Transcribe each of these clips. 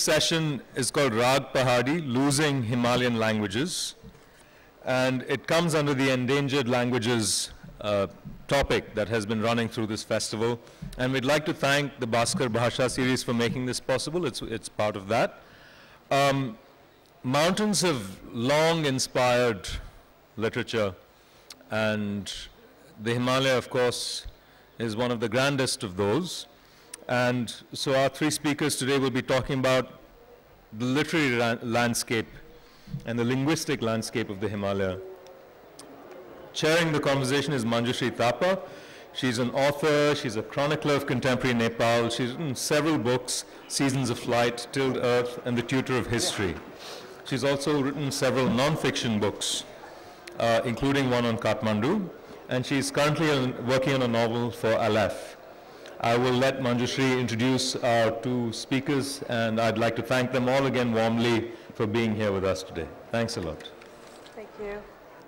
session is called Rag Pahadi, Losing Himalayan Languages. And it comes under the endangered languages topic that has been running through this festival. And we'd like to thank the Bhaskar Bhasha series for making this possible. It's part of that. Mountains have long inspired literature, and the Himalaya, of course, is one of the grandest of those. And so our three speakers today will be talking about the literary landscape and the linguistic landscape of the Himalaya. Chairing the conversation is Manjushri Thapa. She's an author, she's a chronicler of contemporary Nepal. She's written several books, Seasons of Flight, Tilled Earth, and The Tutor of History. She's also written several non-fiction books, including one on Kathmandu, and she's currently working on a novel for Aleph. I will let Manjushri introduce our two speakers, and I'd like to thank them all again warmly for being here with us today. Thanks a lot. Thank you.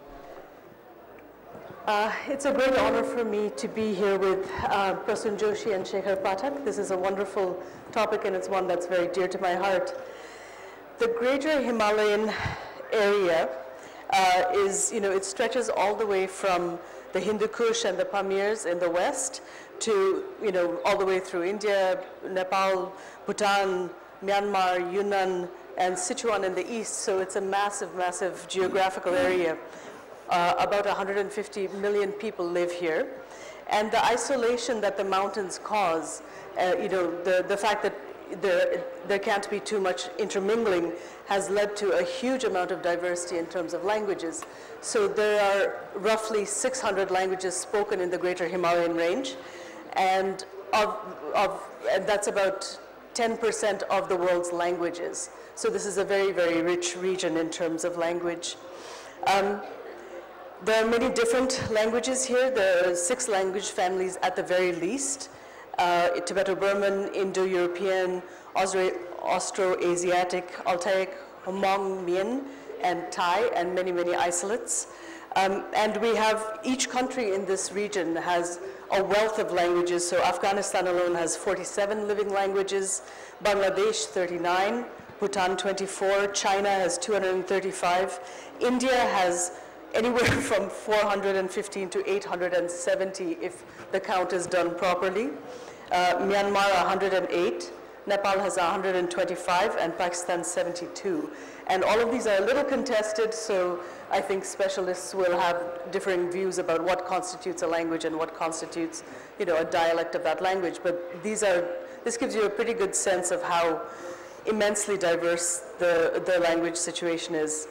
It's a great honor for me to be here with Prasoon Joshi and Shekhar Pathak. This is a wonderful topic, and it's one that's very dear to my heart. The Greater Himalayan area it stretches all the way from the Hindu Kush and the Pamirs in the west to, all the way through India, Nepal, Bhutan, Myanmar, Yunnan, and Sichuan in the east. So it's a massive, massive geographical area. About 150 million people live here. And the isolation that the mountains cause, the fact that there can't be too much intermingling has led to a huge amount of diversity in terms of languages. So there are roughly 600 languages spoken in the Greater Himalayan range, and that's about 10% of the world's languages. So this is a very, very rich region in terms of language. There are many different languages here. There are 6 language families at the very least. Tibeto-Burman, Indo-European, Austro-Asiatic, Altaic, Hmong, Mien, and Thai, and many, many isolates. And we have, each country in this region has a wealth of languages. So Afghanistan alone has 47 living languages, Bangladesh 39, Bhutan 24, China has 235, India has anywhere from 415 to 870 if the count is done properly. Myanmar 108, Nepal has 125, and Pakistan 72. And all of these are a little contested, so I think specialists will have differing views about what constitutes a language and what constitutes, a dialect of that language. But this gives you a pretty good sense of how immensely diverse the language situation is.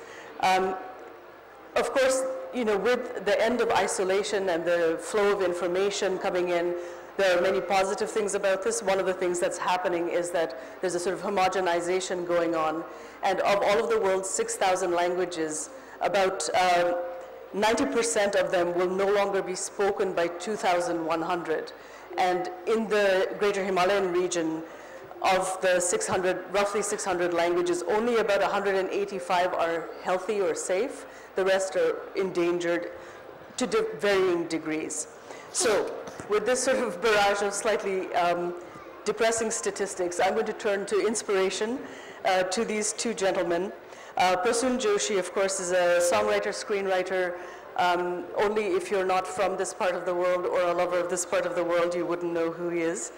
Of course, with the end of isolation and the flow of information coming in, there are many positive things about this. One of the things that's happening is that there's a sort of homogenization going on. And of all of the world's 6,000 languages, about 90% of them will no longer be spoken by 2,100. And in the Greater Himalayan region, of the roughly 600 languages, only about 185 are healthy or safe. The rest are endangered to varying degrees. So with this sort of barrage of slightly depressing statistics, I'm going to turn to inspiration to these two gentlemen. Prasoon Joshi, of course, is a songwriter, screenwriter. Only if you're not from this part of the world or a lover of this part of the world, you wouldn't know who he is.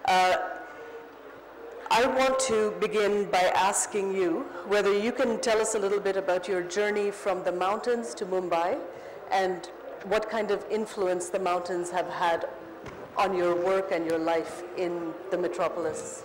I want to begin by asking you whether you can tell us a little bit about your journey from the mountains to Mumbai and what kind of influence the mountains have had on your work and your life in the metropolis.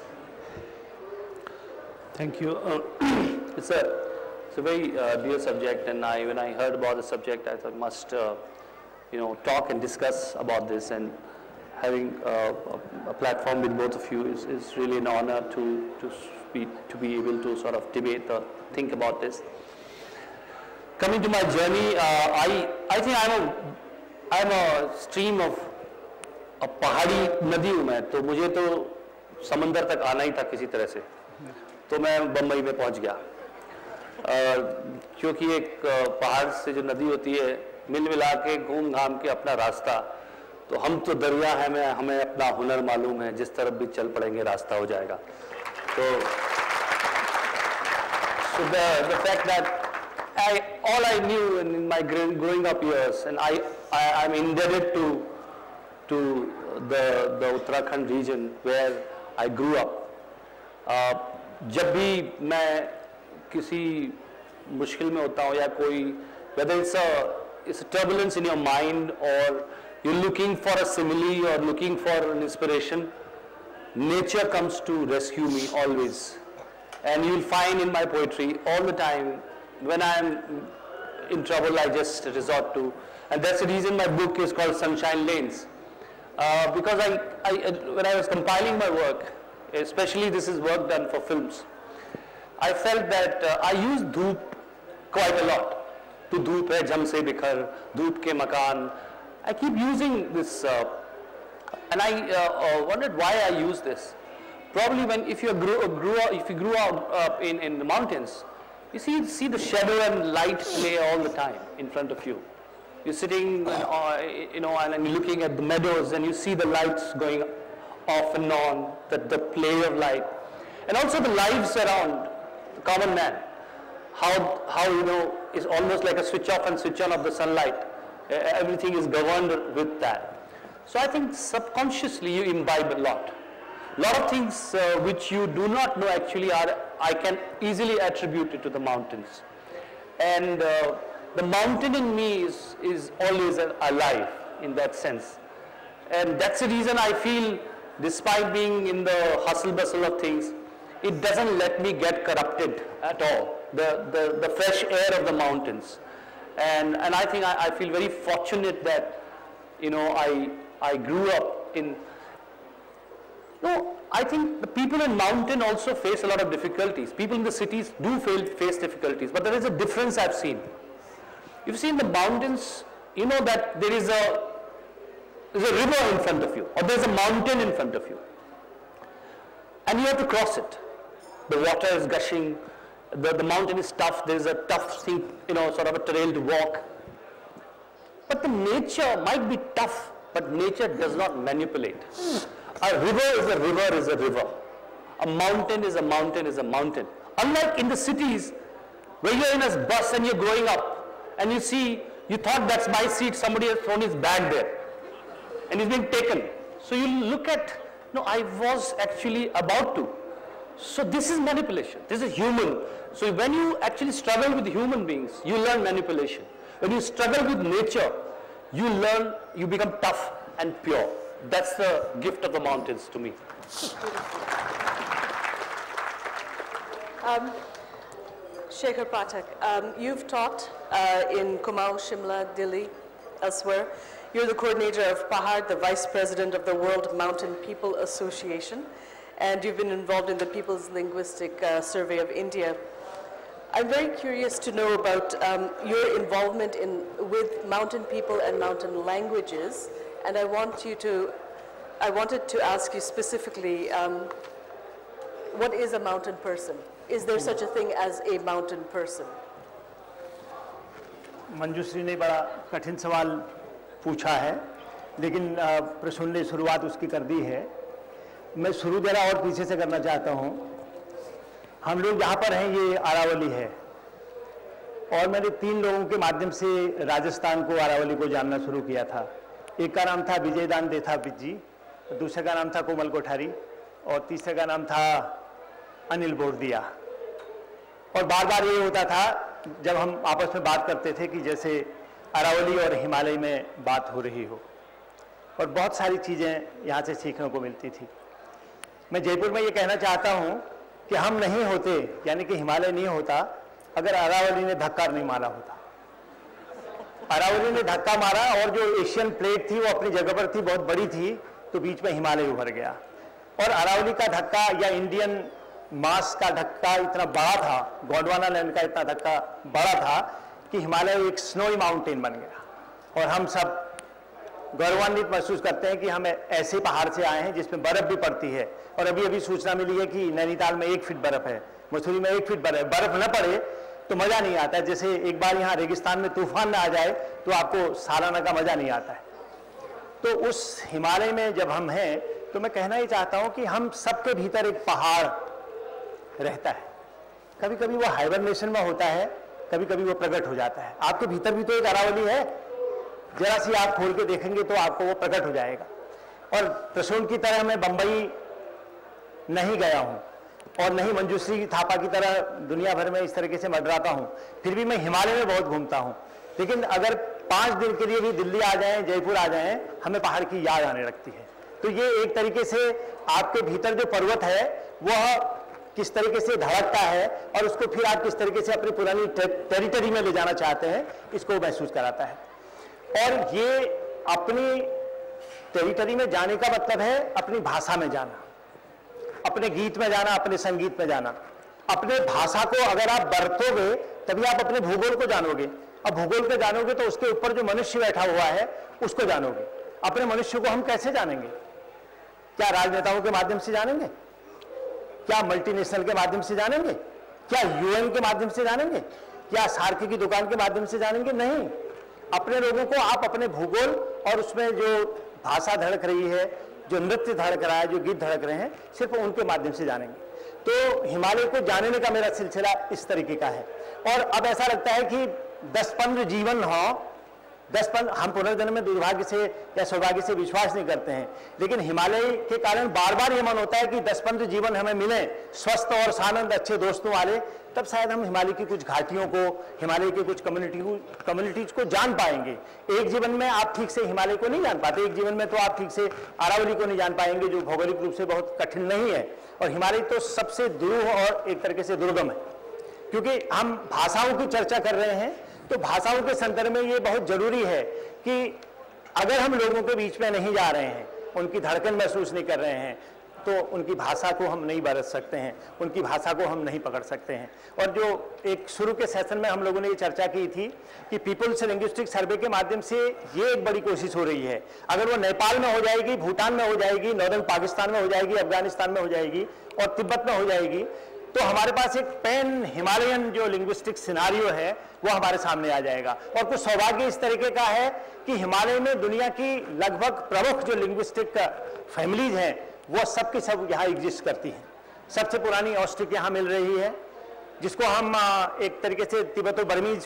Thank you. It's a very dear subject, and when I heard about the subject, I thought must talk and discuss about this. And having a platform with both of you is really an honor to be able to sort of debate or think about this. Coming to my journey, I think I'm a stream of a पहाड़ी नदी हूँ मैं, तो मुझे तो समंदर तक आना ही था किसी तरह से, तो मैं बम्बई में पहुँच गया। क्योंकि एक पहाड़ से जो नदी होती है, मिल मिला के घूम घाम के अपना रास्ता, तो हम तो दरिया हैं, हमें अपना हुनर मालूम है, जिस तरफ भी चल पड़ेंगे रास्ता हो जाएगा। तो So the fact that all I knew in my growing up years, and I'm indebted to the Uttarakhand region where I grew up. जब भी मैं किसी मुश्किल में होता हूँ या कोई, whether it's a turbulence in your mind or you're looking for a simile or looking for an inspiration, nature comes to rescue me always. And you'll find in my poetry all the time, when I'm in trouble, I just resort to, and that's the reason my book is called Sunshine Lanes. Because when I was compiling my work, especially this is work done for films, I felt that I used dhoop quite a lot. To dhoop hai jam se bikhar, dhoop ke makan. I keep using this, and I wondered why I use this. Probably if you grew up in the mountains, you see the shadow and light play all the time in front of you. You're sitting, and you're looking at the meadows, and you see the lights going off and on, the play of light, and also the lives around the common man. How is almost like a switch off and switch on of the sunlight. Everything is governed with that. So I think subconsciously you imbibe a lot. A lot of things which you do not know actually I can easily attribute it to the mountains. And the mountain in me is always alive in that sense. And that's the reason I feel, despite being in the hustle bustle of things, it doesn't let me get corrupted at all. The fresh air of the mountains. And I think I feel very fortunate that, I grew up in, I think the people in mountain also face a lot of difficulties. People in the cities do face difficulties, but there is a difference I've seen. You've seen the mountains, you know that there's a river in front of you, or there's a mountain in front of you, and you have to cross it. The water is gushing, the mountain is tough, there's a tough thing, sort of a trail to walk. But the nature might be tough, but nature does not manipulate. A river is a river is a river. A mountain is a mountain is a mountain. Unlike in the cities, where you're in a bus and you're growing up, and you thought that's my seat, somebody has thrown his bag there, and he's being taken. So you look at, no, I was actually about to. So this is manipulation. This is human. So when you actually struggle with human beings, you learn manipulation. When you struggle with nature, you become tough and pure. That's the gift of the mountains to me. Shekhar Pathak, you've taught in Kumaon, Shimla, Delhi, elsewhere. You're the coordinator of Pahad, the vice president of the World Mountain People Association, and you've been involved in the People's Linguistic Survey of India. I'm very curious to know about your involvement with mountain people and mountain languages, and I wanted to ask you specifically, what is a mountain person? Is there such a thing as a mountain person? Manjushri ने बड़ा कठिन सवाल पूछा है, लेकिन प्रसून ने शुरुआत उसकी कर दी है। मैं शुरू जरा और पीछे से करना चाहता हूँ। हम लोग जहाँ पर हैं ये अरावली है, और मैंने 3 लोगों के माध्यम से राजस्थान को, अरावली को जानना शुरू किया था। एक का नाम था विजयदान देथापित जी, दूसरे का नाम था कोमल कोठारी, और तीसरे का नाम था अनिल बोरदिया। और बार बार ये होता था जब हम आपस में बात करते थे कि जैसे अरावली और हिमालय में बात हो रही हो, और बहुत सारी चीज़ें यहाँ से सीखने को मिलती थी। मैं जयपुर में ये कहना चाहता हूँ कि हम नहीं होते, यानी कि हिमालय नहीं होता, अगर अरावली ने धक्का नहीं मारा होता। अरावली ने धक्का मारा, और जो एशियन प्लेट थी वो अपनी जगह पर थी, बहुत बड़ी थी, तो बीच में हिमालय उभर गया। और अरावली का धक्का या इंडियन मास का धक्का इतना बड़ा था, गोंडवाना लैंड का इतना धक्का बड़ा था कि हिमालय एक स्नोई माउंटेन बन गया। और हम सब गौरवान्वित महसूस करते हैं कि हम ऐसे पहाड़ से आए हैं जिसमें बर्फ भी पड़ती है। और अभी अभी सूचना मिली है कि नैनीताल में 1 फीट बर्फ है, मसूरी में 1 फीट बर्फ न पड़े तो मज़ा नहीं आता है। जैसे एक बार यहाँ रेगिस्तान में तूफान न आ जाए तो आपको सालाना का मज़ा नहीं आता है। तो उस हिमालय में जब हम हैं, तो मैं कहना ही चाहता हूँ कि हम सबके भीतर एक पहाड़ रहता है, कभी कभी वो हाइबरनेशन में होता है, कभी कभी वो प्रकट हो जाता है। आपके भीतर भी तो एक अरावली है, जरा सी आप खोल के देखेंगे तो आपको वो प्रकट हो जाएगा। और प्रसून की तरह मैं बंबई नहीं गया हूँ और नहीं मंजूश्री थापा की तरह दुनिया भर में इस तरीके से मंडराता हूँ, फिर भी मैं हिमालय में बहुत घूमता हूँ। लेकिन अगर 5 दिन के लिए भी दिल्ली आ जाएं, जयपुर आ जाएं, हमें पहाड़ की याद आने लगती है। तो ये एक तरीके से आपके भीतर जो पर्वत है वह किस तरीके से धड़कता है और उसको फिर आप किस तरीके से अपनी पुरानी टेरिटरी में ले जाना चाहते हैं, इसको महसूस कराता है। और ये अपनी टेरिटरी में जाने का मतलब है अपनी भाषा में जाना, अपने गीत में जाना, अपने संगीत में जाना। अपने भाषा को अगर आप बरतोगे तभी आप अपने भूगोल को जानोगे। अब भूगोल को जानोगे तो उसके ऊपर जो मनुष्य बैठा हुआ है उसको जानोगे। अपने मनुष्य को हम कैसे जानेंगे? क्या राजनेताओं के माध्यम से जानेंगे? क्या मल्टीनेशनल के माध्यम से जानेंगे? क्या यूएन के माध्यम से जानेंगे? क्या सार्क की दुकान के माध्यम से जानेंगे? नहीं। अपने लोगों को आप अपने भूगोल और उसमें जो भाषा धड़क रही है, जो नृत्य धड़क रहा है, जो गीत धड़क रहे हैं, सिर्फ उनके माध्यम से जानेंगे। तो हिमालय को जानने का मेरा सिलसिला इस तरीके का है। और अब ऐसा लगता है कि 10-15 जीवन हो, 10-15 हम पुनर्जन्म में दुर्भाग्य से या सौभाग्य से विश्वास नहीं करते हैं, लेकिन हिमालय के कारण बार बार ये मन होता है कि 10-15 जीवन हमें मिले स्वस्थ और सानंद अच्छे दोस्तों वाले, तब शायद हम हिमालय की कुछ घाटियों को, हिमालय की कुछ कम्युनिटीज को जान पाएंगे। एक जीवन में आप ठीक से हिमालय को नहीं जान पाते, एक जीवन में तो आप ठीक से अरावली को नहीं जान पाएंगे, जो भौगोलिक रूप से बहुत कठिन नहीं है। और हिमालय तो सबसे दुरूह और एक तरीके से दुर्गम है। क्योंकि हम भाषाओं की चर्चा कर रहे हैं, तो भाषाओं के संदर्भ में ये बहुत जरूरी है कि अगर हम लोगों के बीच में नहीं जा रहे हैं, उनकी धड़कन महसूस नहीं कर रहे हैं, तो उनकी भाषा को हम नहीं बरत सकते हैं, उनकी भाषा को हम नहीं पकड़ सकते हैं। और जो एक शुरू के सेशन में हम लोगों ने ये चर्चा की थी कि पीपल्स लिंग्विस्टिक सर्वे के माध्यम से ये एक बड़ी कोशिश हो रही है। अगर वो नेपाल में हो जाएगी, भूटान में हो जाएगी, नॉर्दर्न पाकिस्तान में हो जाएगी, अफगानिस्तान में हो जाएगी और तिब्बत में हो जाएगी, तो हमारे पास एक पैन हिमालयन जो लिंग्विस्टिक सिनारियो है वो हमारे सामने आ जाएगा। और कुछ सौभाग्य इस तरीके का है कि हिमालय में दुनिया की लगभग प्रमुख जो लिंग्विस्टिक फैमिलीज हैं वो सब की सब यहाँ एग्जिस्ट करती हैं। सबसे पुरानी ऑस्ट्रिक यहाँ मिल रही है, जिसको हम एक तरीके से Tibeto Burmese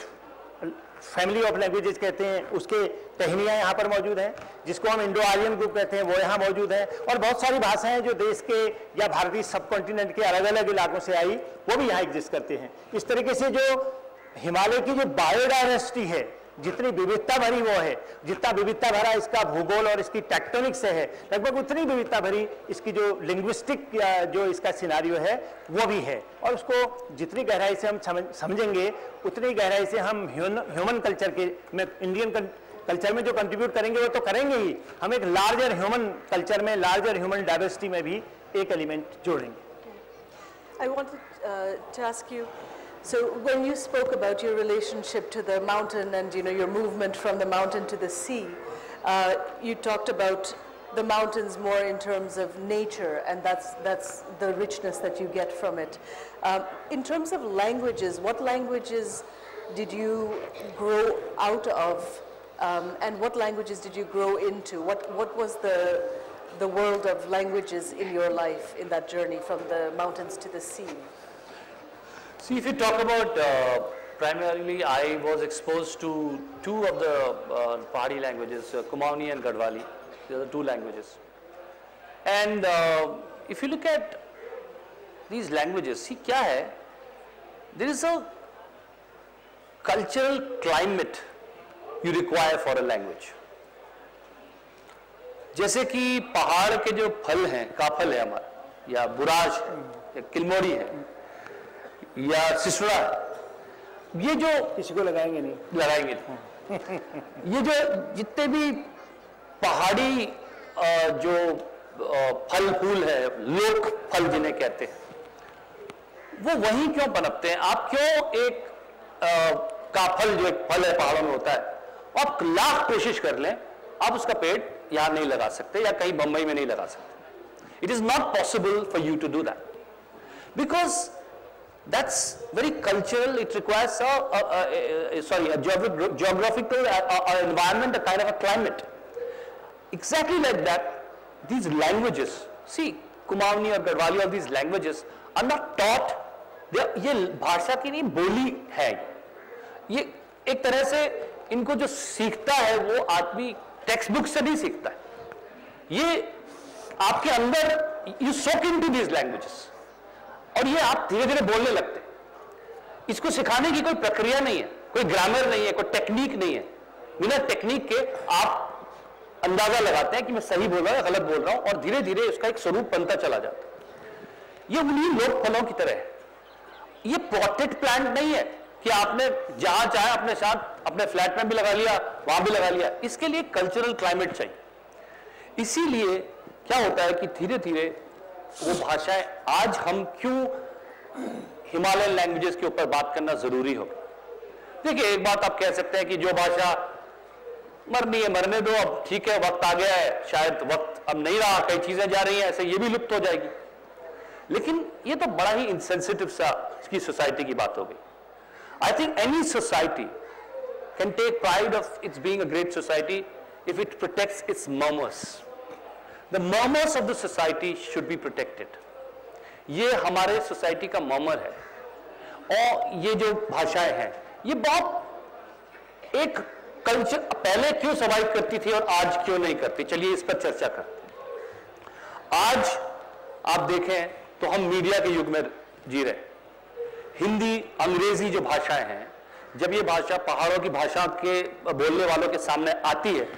family of languages कहते हैं, उसके टहनियाँ यहाँ पर मौजूद हैं। जिसको हम इंडो आर्यन ग्रुप कहते हैं वो यहाँ मौजूद है। और बहुत सारी भाषाएं जो देश के या भारतीय सब कॉन्टिनेंट के अलग अलग इलाकों से आई वो भी यहाँ एग्जिस्ट करते हैं। इस तरीके से जो हिमालय की जो बायोडाइवर्सिटी है, जितनी विविधता भरी वो है, जितना विविधता भरा इसका भूगोल और इसकी टेक्टोनिक से है, लगभग उतनी विविधता भरी इसकी जो लिंग्विस्टिक जो इसका सिनारियो है वो भी है। और उसको जितनी गहराई से हम समझेंगे उतनी गहराई से हम ह्यूमन कल्चर के में, इंडियन कल्चर में जो कंट्रीब्यूट करेंगे वो तो करेंगे ही, हम एक लार्जर ह्यूमन कल्चर में, लार्जर ह्यूमन डाइवर्सिटी में भी एक एलिमेंट जोड़ेंगे। I wanted to ask you, so when you spoke about your relationship to the mountain and your movement from the mountain to the sea, you talked about the mountains more in terms of nature, and that's the richness that you get from it. In terms of languages, what languages did you grow out of, and what languages did you grow into? What was the world of languages in your life in that journey from the mountains to the sea? See, if you talk about primarily, I was exposed to two of the Pahari languages, Kumaoni and Garhwali. They are the two languages. And if you look at these languages, see, kya hai? There is a cultural climate you require for a language. जैसे कि पहाड़ के जो फल हैं, काफल है हमारा, या बुराज है, या किलमोरी है, या सिसुड़ा है, ये जो किसी को लगाएंगे ये जो जितने भी पहाड़ी जो फल फूल है, लोक फल जिन्हें कहते हैं, वो वहीं क्यों पनपते हैं? आप क्यों एक काफल जो एक फल है पहाड़ों में होता है, आप लाख कोशिश कर लें, आप उसका पेड़ यहां नहीं लगा सकते या कहीं बंबई में नहीं लगा सकते. It is not possible for you to do that because that's very cultural. It requires a geographical environment, a kind of a climate. Exactly like that, these languages, see, Kumaoni or Garhwali, all these languages are not taught ये भाषा की नहीं बोली है, ये एक तरह से इनको जो सीखता है वो आदमी टेक्स्ट बुक से नहीं सीखता है, ये आपके अंदर you soak into these languages और ये आप धीरे धीरे बोलने लगते हैं। इसको सिखाने की कोई प्रक्रिया नहीं है, कोई ग्रामर नहीं है, कोई टेक्निक नहीं है। बिना टेक्निक के आप अंदाजा लगाते हैं कि मैं सही बोल रहा हूं, गलत बोल रहा हूं, और धीरे धीरे उसका एक स्वरूप बनता चला जाता है। ये उन्हीं लोक फलों की तरह है, ये पॉटेड प्लांट नहीं है कि आपने जहां चाहे अपने साथ अपने फ्लैट में भी लगा लिया, वहां भी लगा लिया। इसके लिए कल्चरल क्लाइमेट चाहिए। इसीलिए क्या होता है कि धीरे धीरे वो भाषाएं, आज हम क्यों हिमालयन लैंग्वेजेस के ऊपर बात करना जरूरी होगा। देखिए, एक बात आप कह सकते हैं कि जो भाषा मरनी है मरने दो, अब ठीक है, वक्त आ गया है, शायद वक्त अब नहीं रहा, कई चीजें जा रही हैं, ऐसे ये भी लुप्त हो जाएगी। लेकिन ये तो बड़ा ही इंसेंसिटिव सा की सोसाइटी की बात हो गई। I think any society can take pride of its being a great society if it protects its murmurs. The murmurs of the society should be protected. ये हमारे सोसाइटी का मर्मर है। और ये जो भाषाएं हैं, ये बहुत एक कल्चर पहले क्यों सर्वाइव करती थी और आज क्यों नहीं करती, चलिए इस पर चर्चा करते हैं। आज आप देखें तो हम मीडिया के युग में जी रहे। हिंदी, अंग्रेजी जो भाषाएं हैं, जब ये भाषा पहाड़ों की भाषा के बोलने वालों के सामने आती है,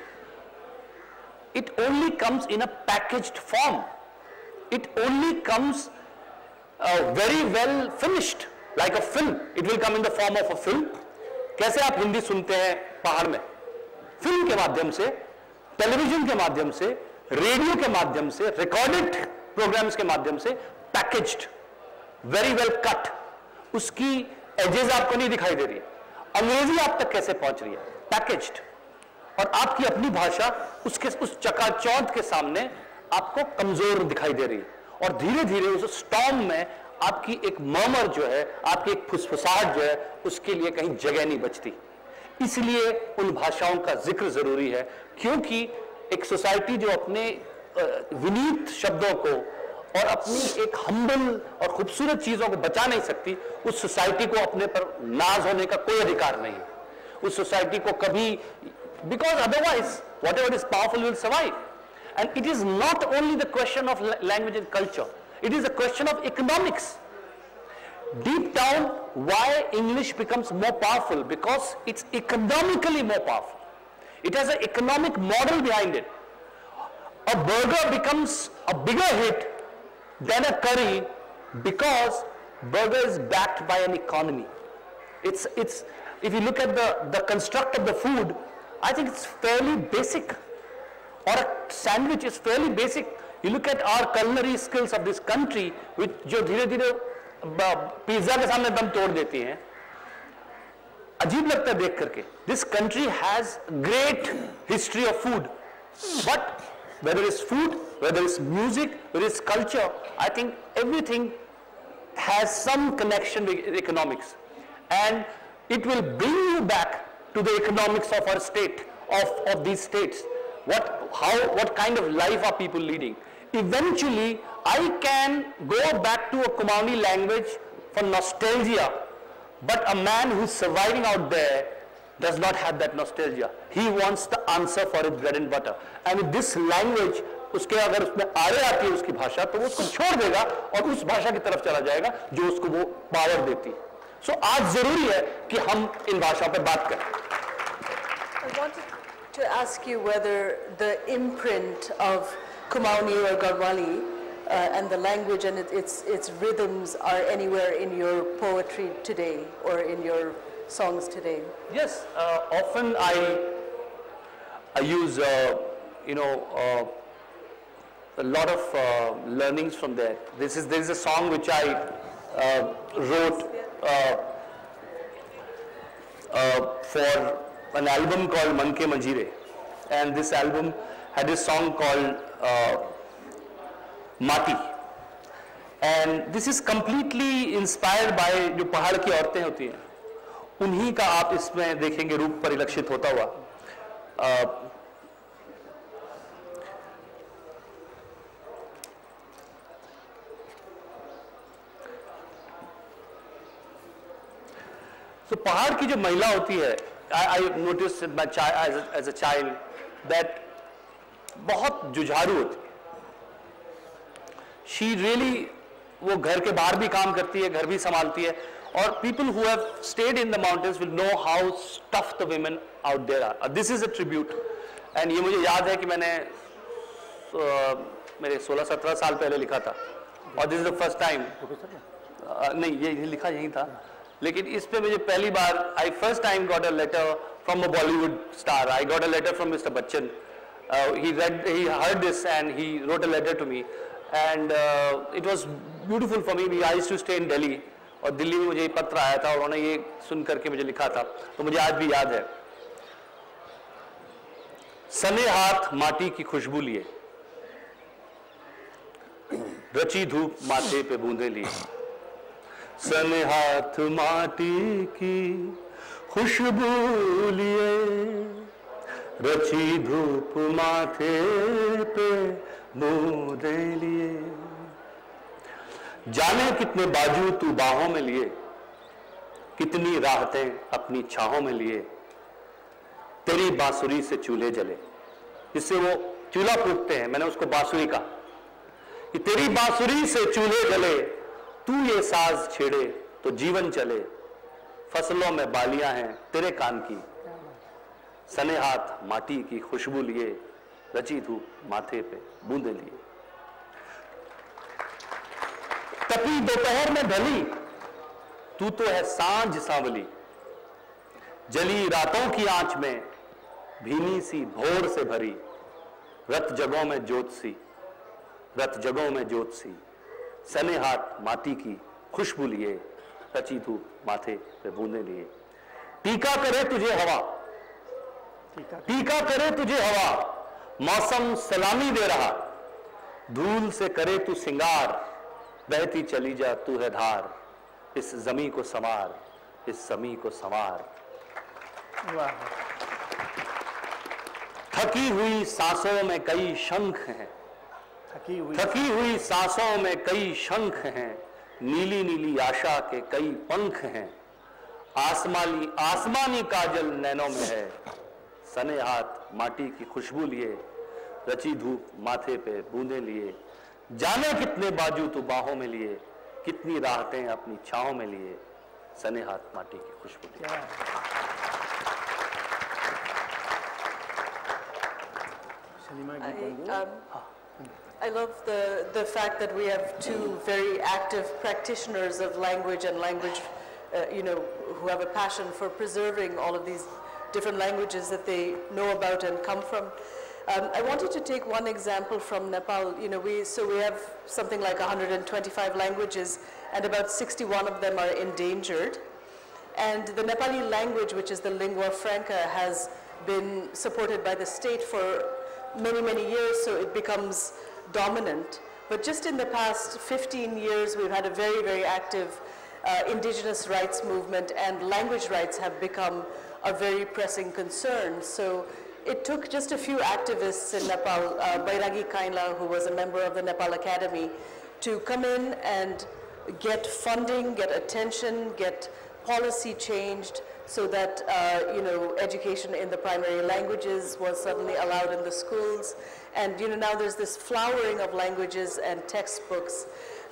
it only comes in a packaged form, it only comes very well finished like a film, it will come in the form of a film. कैसे आप हिंदी सुनते हैं पहाड़ में? फिल्म के माध्यम से, टेलीविजन के माध्यम से, रेडियो के माध्यम से, रिकॉर्डेड प्रोग्राम्स के माध्यम से, पैकेज्ड, वेरी वेल कट। उसकी एजेस आपको नहीं दिखाई दे रही है। अंग्रेजी आप तक कैसे पहुंच रही है? पैकेज्ड। और आपकी अपनी भाषा उसके उस चकाचौंध के सामने आपको कमजोर दिखाई दे रही है। और धीरे धीरे उस स्टॉर्म में आपकी एक मर्मर जो है, आपकी एक फुसफुसाहट जो है, उसके लिए कहीं जगह नहीं बचती। इसलिए उन भाषाओं का जिक्र जरूरी है, क्योंकि एक सोसाइटी जो अपने विनीत शब्दों को और अपनी एक हम्बल और खूबसूरत चीजों को बचा नहीं सकती, उस सोसाइटी को अपने पर नाज होने का कोई अधिकार नहीं है। उस सोसाइटी को कभी, because otherwise whatever is powerful will survive. And it is not only the question of language and culture, it is a question of economics. Deep down, why English becomes more powerful? Because it's economically more powerful. It has an economic model behind it. A burger becomes a bigger hit than a curry because burger is backed by an economy. If you look at the construct of the food, I think it's fairly basic. Or a sandwich is fairly basic. You look at our culinary skills of this country, which जो धीरे धीरे pizza के सामने दम तोड़ देती हैं, अजीब लगता है देख करके। This country has great history of food, but whether it's food, whether it's music, whether it's culture, I think everything has some connection with economics, and it will bring you back to the economics of our state, of these states. What kind of life are people leading? Eventually, I can go back to a Kumaoni language for nostalgia, but a man who's surviving out there does not have that nostalgia. He wants the answer for his bread and butter. And with this language, उसके अगर उसमें आरे आती है उसकी भाषा, तो वो उसको छोड़ देगा और उस भाषा की तरफ चला जाएगा जो उसको वो पावर देती है। So आज जरूरी है कि हम इन भाषाओं पर बात करें। I wanted to ask you whether the imprint of Kumaoni or Garhwali and the language and its rhythms are anywhere in your poetry today or in your songs today? Yes, often I use a lot of learnings from there. There is a song which I wrote for an album called Man Ke Manjeere, and this album had a song called Mati, and this is completely inspired by जो पहाड़ की औरतें होती हैं, उन्हीं का आप इसमें देखेंगे रूप परिलक्षित होता हुआ। So पहाड़ की जो महिला होती है, I noticed my child as a child that बहुत जुझारू होती है. She really, वो घर के बाहर भी काम करती है, घर भी संभालती है. और people who have stayed in the mountains will know how tough the women out there are. This is a tribute. And ये मुझे याद है कि मैंने मेरे 16-17 साल पहले लिखा था. और this is the first time. नहीं, ये लिखा यही था. लेकिन इस पे मुझे पहली बार, I first time got a letter from a Bollywood star. I got a letter from Mr. Bachchan. He heard this and he wrote a letter to me. And it was beautiful for me. I used to stay in Delhi. और दिल्ली में मुझे ये पत्र आया था और उन्होंने ये सुन करके मुझे लिखा था, तो मुझे आज भी याद है. सने हाथ माटी की खुशबू लिए, रची धूप माथे पे बूंदे लिए. सने हाथ माटी की खुशबू लिए, रची धूप माथे पे बूंदे लिए. जाने कितने बाजू तू बाहों में लिए, कितनी राहतें अपनी छाहों में लिए. तेरी बांसुरी से चूल्हे जले, जिससे वो चूल्हा फूकते हैं, मैंने उसको बांसुरी कहा कि तेरी बांसुरी से चूल्हे जले. तू ये साज छेड़े तो जीवन चले. फसलों में बालियां हैं तेरे कान की. सने हाथ माटी की खुशबू लिए, रची धूप माथे पे बूंदे लिए. तपी दोपहर में ढली, तू तो है सांझ सांवली. जली रातों की आंच में, भीनी सी भोर से भरी. रत जगों में ज्योत सी, रत जगों में ज्योत सी. सने हाथ माटी की खुशबू लिए, रची धूप माथे पे बूंदे लिए. टीका करे तुझे हवा, टीका करे तुझे हवा. मौसम सलामी दे रहा, धूल से करे तू सिंगार. बहती चली जा तू है धार. इस जमी को संवार, इस जमी को संवार. थकी हुई सांसों में कई शंख हैं, थकी हुई सांसों में कई शंख हैं. नीली नीली आशा के कई पंख हैं. आसमानी काजल नैनों में है. सने हाथ माटी की खुशबू लिए, रची धूप माथे पे बूंदे लिए. जाने कितने बाजू तू बाहों में लिए, कितनी राहतें अपनी छाओं में लिए. सने हाथ माटी की खुशबू लिए. I love the fact that we have two very active practitioners of language and language, who have a passion for preserving all of these different languages that they know about and come from. I wanted to take one example from Nepal. We have something like 125 languages, and about 61 of them are endangered. And the Nepali language, which is the lingua franca, has been supported by the state for many, many years, so it becomes dominant. But just in the past 15 years, we've had a very, very active indigenous rights movement, and language rights have become a very pressing concern. So it took just a few activists in Nepal, Bairagi Kainla, who was a member of the Nepal Academy, to come in and get funding, get attention, get policy changed so that education in the primary languages was suddenly allowed in the schools. And now there's this flowering of languages and textbooks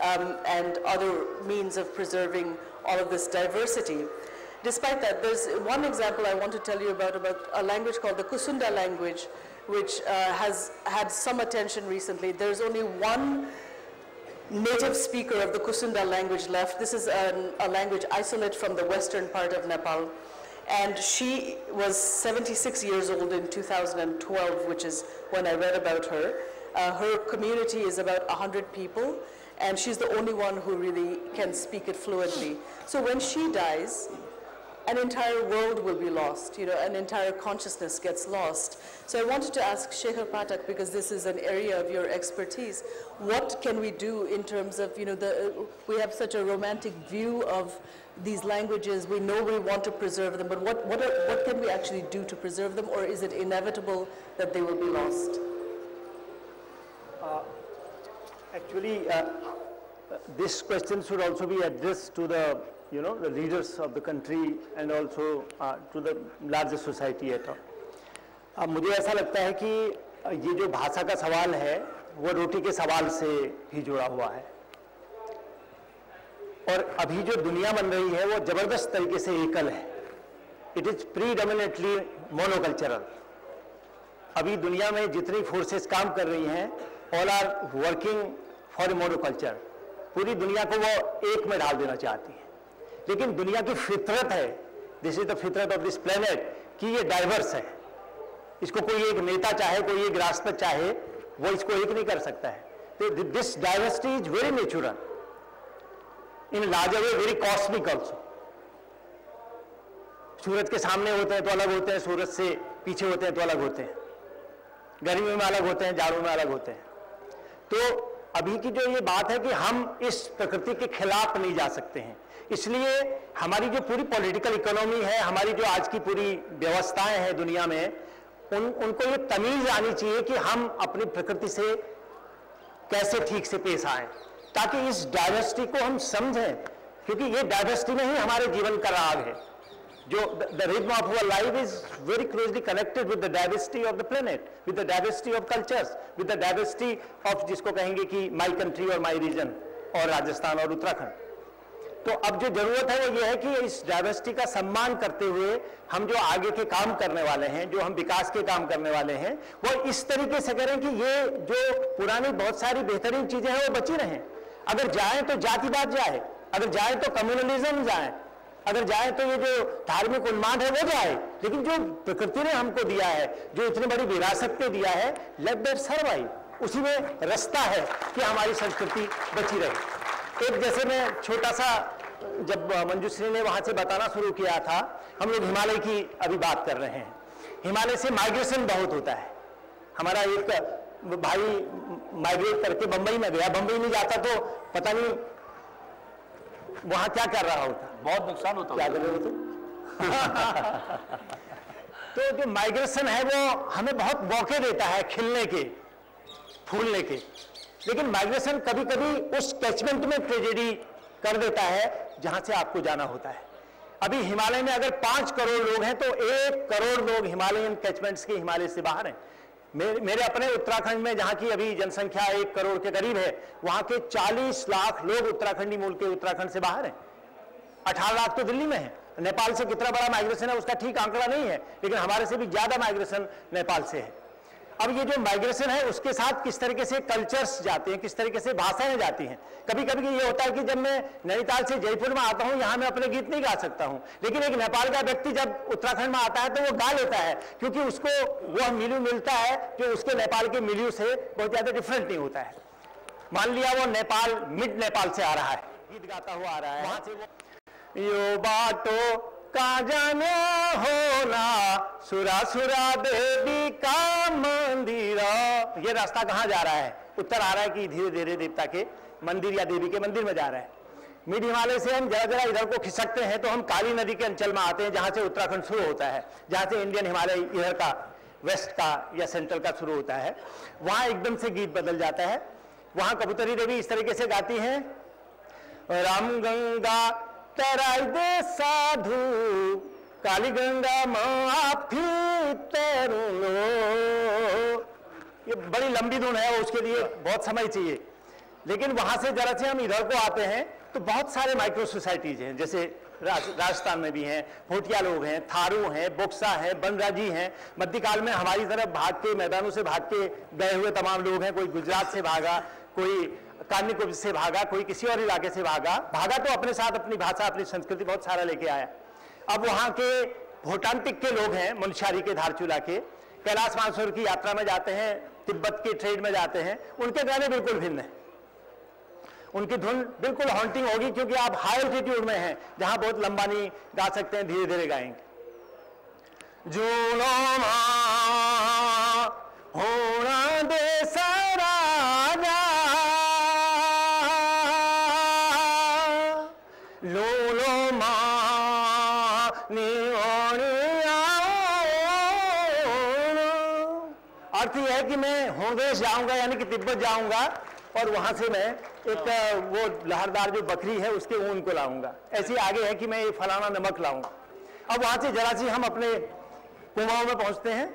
and other means of preserving all of this diversity. Despite that, there's one example I want to tell you about a language called the Kusunda language, which has had some attention recently. There's only one native speaker of the Kusunda language left. This is a language isolate from the western part of Nepal. And she was 76 years old in 2012, which is when I read about her. Her community is about 100 people, and she's the only one who really can speak it fluently. So when she dies, an entire world will be lost, an entire consciousness gets lost. So I wanted to ask Shekhar Pathak, because this is an area of your expertise, what can we do in terms of, we have such a romantic view of these languages, we know we want to preserve them, but what can we actually do to preserve them, or is it inevitable that they will be lost? Actually, this question should also be addressed to the the leaders of the country and also to the larger society at all. अब मुझे ऐसा लगता है कि ये जो भाषा का सवाल है वो रोटी के सवाल से ही जुड़ा हुआ है, और अभी जो दुनिया बन रही है वो जबरदस्त तरीके से एकल है. It is predominantly monocultural. अभी दुनिया में जितनी फोर्सेस काम कर रही हैं all are working for monoculture. पूरी दुनिया को वो एक में डाल देना चाहती है. लेकिन दुनिया की फितरत है, दिस इज द फितरत ऑफ दिस प्लेनेट, कि ये डाइवर्स है. इसको कोई एक नेता चाहे, कोई एक राष्ट्र चाहे, वो इसको एक नहीं कर सकता है. This diversity is very natural, in larger way very cosmic also. सूरज के सामने होते हैं तो अलग होते हैं, सूरज से पीछे होते हैं तो अलग होते हैं, गर्मी में अलग होते हैं, जाड़ों में अलग होते हैं. तो अभी की जो ये बात है कि हम इस प्रकृति के खिलाफ नहीं जा सकते हैं. इसलिए हमारी जो पूरी पॉलिटिकल इकोनॉमी है, हमारी जो आज की पूरी व्यवस्थाएं हैं दुनिया में, उनको ये तमीज आनी चाहिए कि हम अपनी प्रकृति से कैसे ठीक से पेश आए, ताकि इस डाइवर्सिटी को हम समझें, क्योंकि ये डाइवर्सिटी में ही हमारे जीवन का राग है. जो the rhythm of our life is very closely connected with the diversity of the planet, with the diversity of cultures, with the diversity of, जिसको कहेंगे कि माई कंट्री और माई रीजन, और राजस्थान और उत्तराखंड. तो अब जो जरूरत है वो ये है कि इस डाइवर्सिटी का सम्मान करते हुए हम जो आगे के काम करने वाले हैं, जो हम विकास के काम करने वाले हैं, वो इस तरीके से करें कि ये जो पुरानी बहुत सारी बेहतरीन चीजें हैं वो बची रहें. अगर जाए तो जातिवाद जाए, अगर जाए तो कम्युनलिज्म जाए, अगर जाए तो ये जो धार्मिक उन्माद है वो जाए, लेकिन जो प्रकृति ने हमको दिया है, जो इतनी बड़ी विरासत पे दिया है, लेट दैट सर्वाइव. उसी में रास्ता है कि हमारी संस्कृति बची रहे. एक जैसे मैं छोटा सा, जब मंजूश्री ने वहां से बताना शुरू किया था, हम लोग हिमालय की अभी बात कर रहे हैं. हिमालय से माइग्रेशन बहुत होता है. हमारा एक भाई माइग्रेट करके बंबई में गया, बंबई नहीं जाता तो पता नहीं वहां क्या कर रहा होता, बहुत नुकसान होता. क्या कर रहे होते. तो जो माइग्रेशन है वो हमें बहुत मौके देता है खिलने के, फूलने के. लेकिन माइग्रेशन कभी कभी उस कैचमेंट में ट्रेजेडी कर देता है जहां से आपको जाना होता है. अभी हिमालय में अगर 5 करोड़ लोग हैं तो 1 करोड़ लोग हिमालयन कैचमेंट्स के हिमालय से बाहर हैं. मेरे अपने उत्तराखंड में, जहां की अभी जनसंख्या 1 करोड़ के करीब है, वहां के 40 लाख लोग उत्तराखंडी मूल के उत्तराखंड से बाहर हैं. 18 लाख तो दिल्ली में है. नेपाल से कितना बड़ा माइग्रेशन है उसका ठीक आंकड़ा नहीं है, लेकिन हमारे से भी ज्यादा माइग्रेशन नेपाल से है. अब ये जो माइग्रेशन है उसके साथ किस तरीके से कल्चर्स जाते हैं, किस तरीके से भाषाएं जाती हैं. कभी कभी ये होता है कि जब मैं नैनीताल से जयपुर में आता हूं, यहां मैं अपने गीत नहीं गा सकता हूं, लेकिन एक नेपाल का व्यक्ति जब उत्तराखंड में आता है तो वो गा लेता है, क्योंकि उसको वो मिलू मिलता है जो उसके नेपाल के मिलू से बहुत ज्यादा डिफरेंट नहीं होता है. मान लिया वो नेपाल, मिड नेपाल से आ रहा है, गीत गाता हुआ आ रहा है, वहां से वो यो बाटो का जाने होना सुरा सुरा देवी का मंदिरा. ये रास्ता कहां जा रहा है? उत्तर आ रहा है कि धीरे धीरे देवता के मंदिर या देवी के मंदिर में जा रहा है. मिड हिमालय से हम जरा जरा इधर को खिसकते हैं तो हम काली नदी के अंचल में आते हैं, जहां से उत्तराखंड शुरू होता है, जहां से इंडियन हिमालय इधर का वेस्ट का या सेंट्रल का शुरू होता है. वहां एकदम से गीत बदल जाता है. वहां कबूतरी देवी इस तरीके से गाती हैं, राम गंगा तराई दे साधु, काली गंगा माफी तरुलो. ये बड़ी लंबी धुन है, उसके लिए बहुत समय चाहिए. लेकिन वहां से जरा से हम इधर को आते हैं तो बहुत सारे माइक्रो सोसाइटीज हैं, जैसे राजस्थान में भी हैं, भोटिया लोग हैं, थारू हैं, बोक्सा हैं, बनराजी हैं. मध्यकाल में हमारी तरफ भाग के, मैदानों से भाग के गए हुए तमाम लोग हैं. कोई गुजरात से भागा, कोई कान्यकुब्ज से भागा, कोई किसी और इलाके से भागा तो अपने साथ अपनी भाषा, अपनी संस्कृति बहुत सारा लेके आया. अब वहां के भोटांटिक के लोग हैं, मुनस्यारी के, धारचूला के, कैलाश मानसरोवर की यात्रा में जाते हैं, तिब्बत के ट्रेड में जाते हैं. उनके गाने बिल्कुल भिन्न है, उनकी धुन बिल्कुल हॉन्टिंग होगी, क्योंकि आप हाई एल्टीट्यूड में हैं, जहां बहुत लंबा नहीं गा सकते हैं, धीरे धीरे गाएंगे. जूनो होना दे सारा लोलो अर्थ यह है कि मैं होंदेश जाऊंगा, यानी कि तिब्बत जाऊंगा और वहाँ से मैं एक वो लहरदार जो बकरी है उसके ऊन को लाऊंगा। ऐसे आगे है कि मैं ये फलाना नमक लाऊंगा। अब वहाँ से जरा सी हम अपने कुमाऊं में पहुँचते हैं,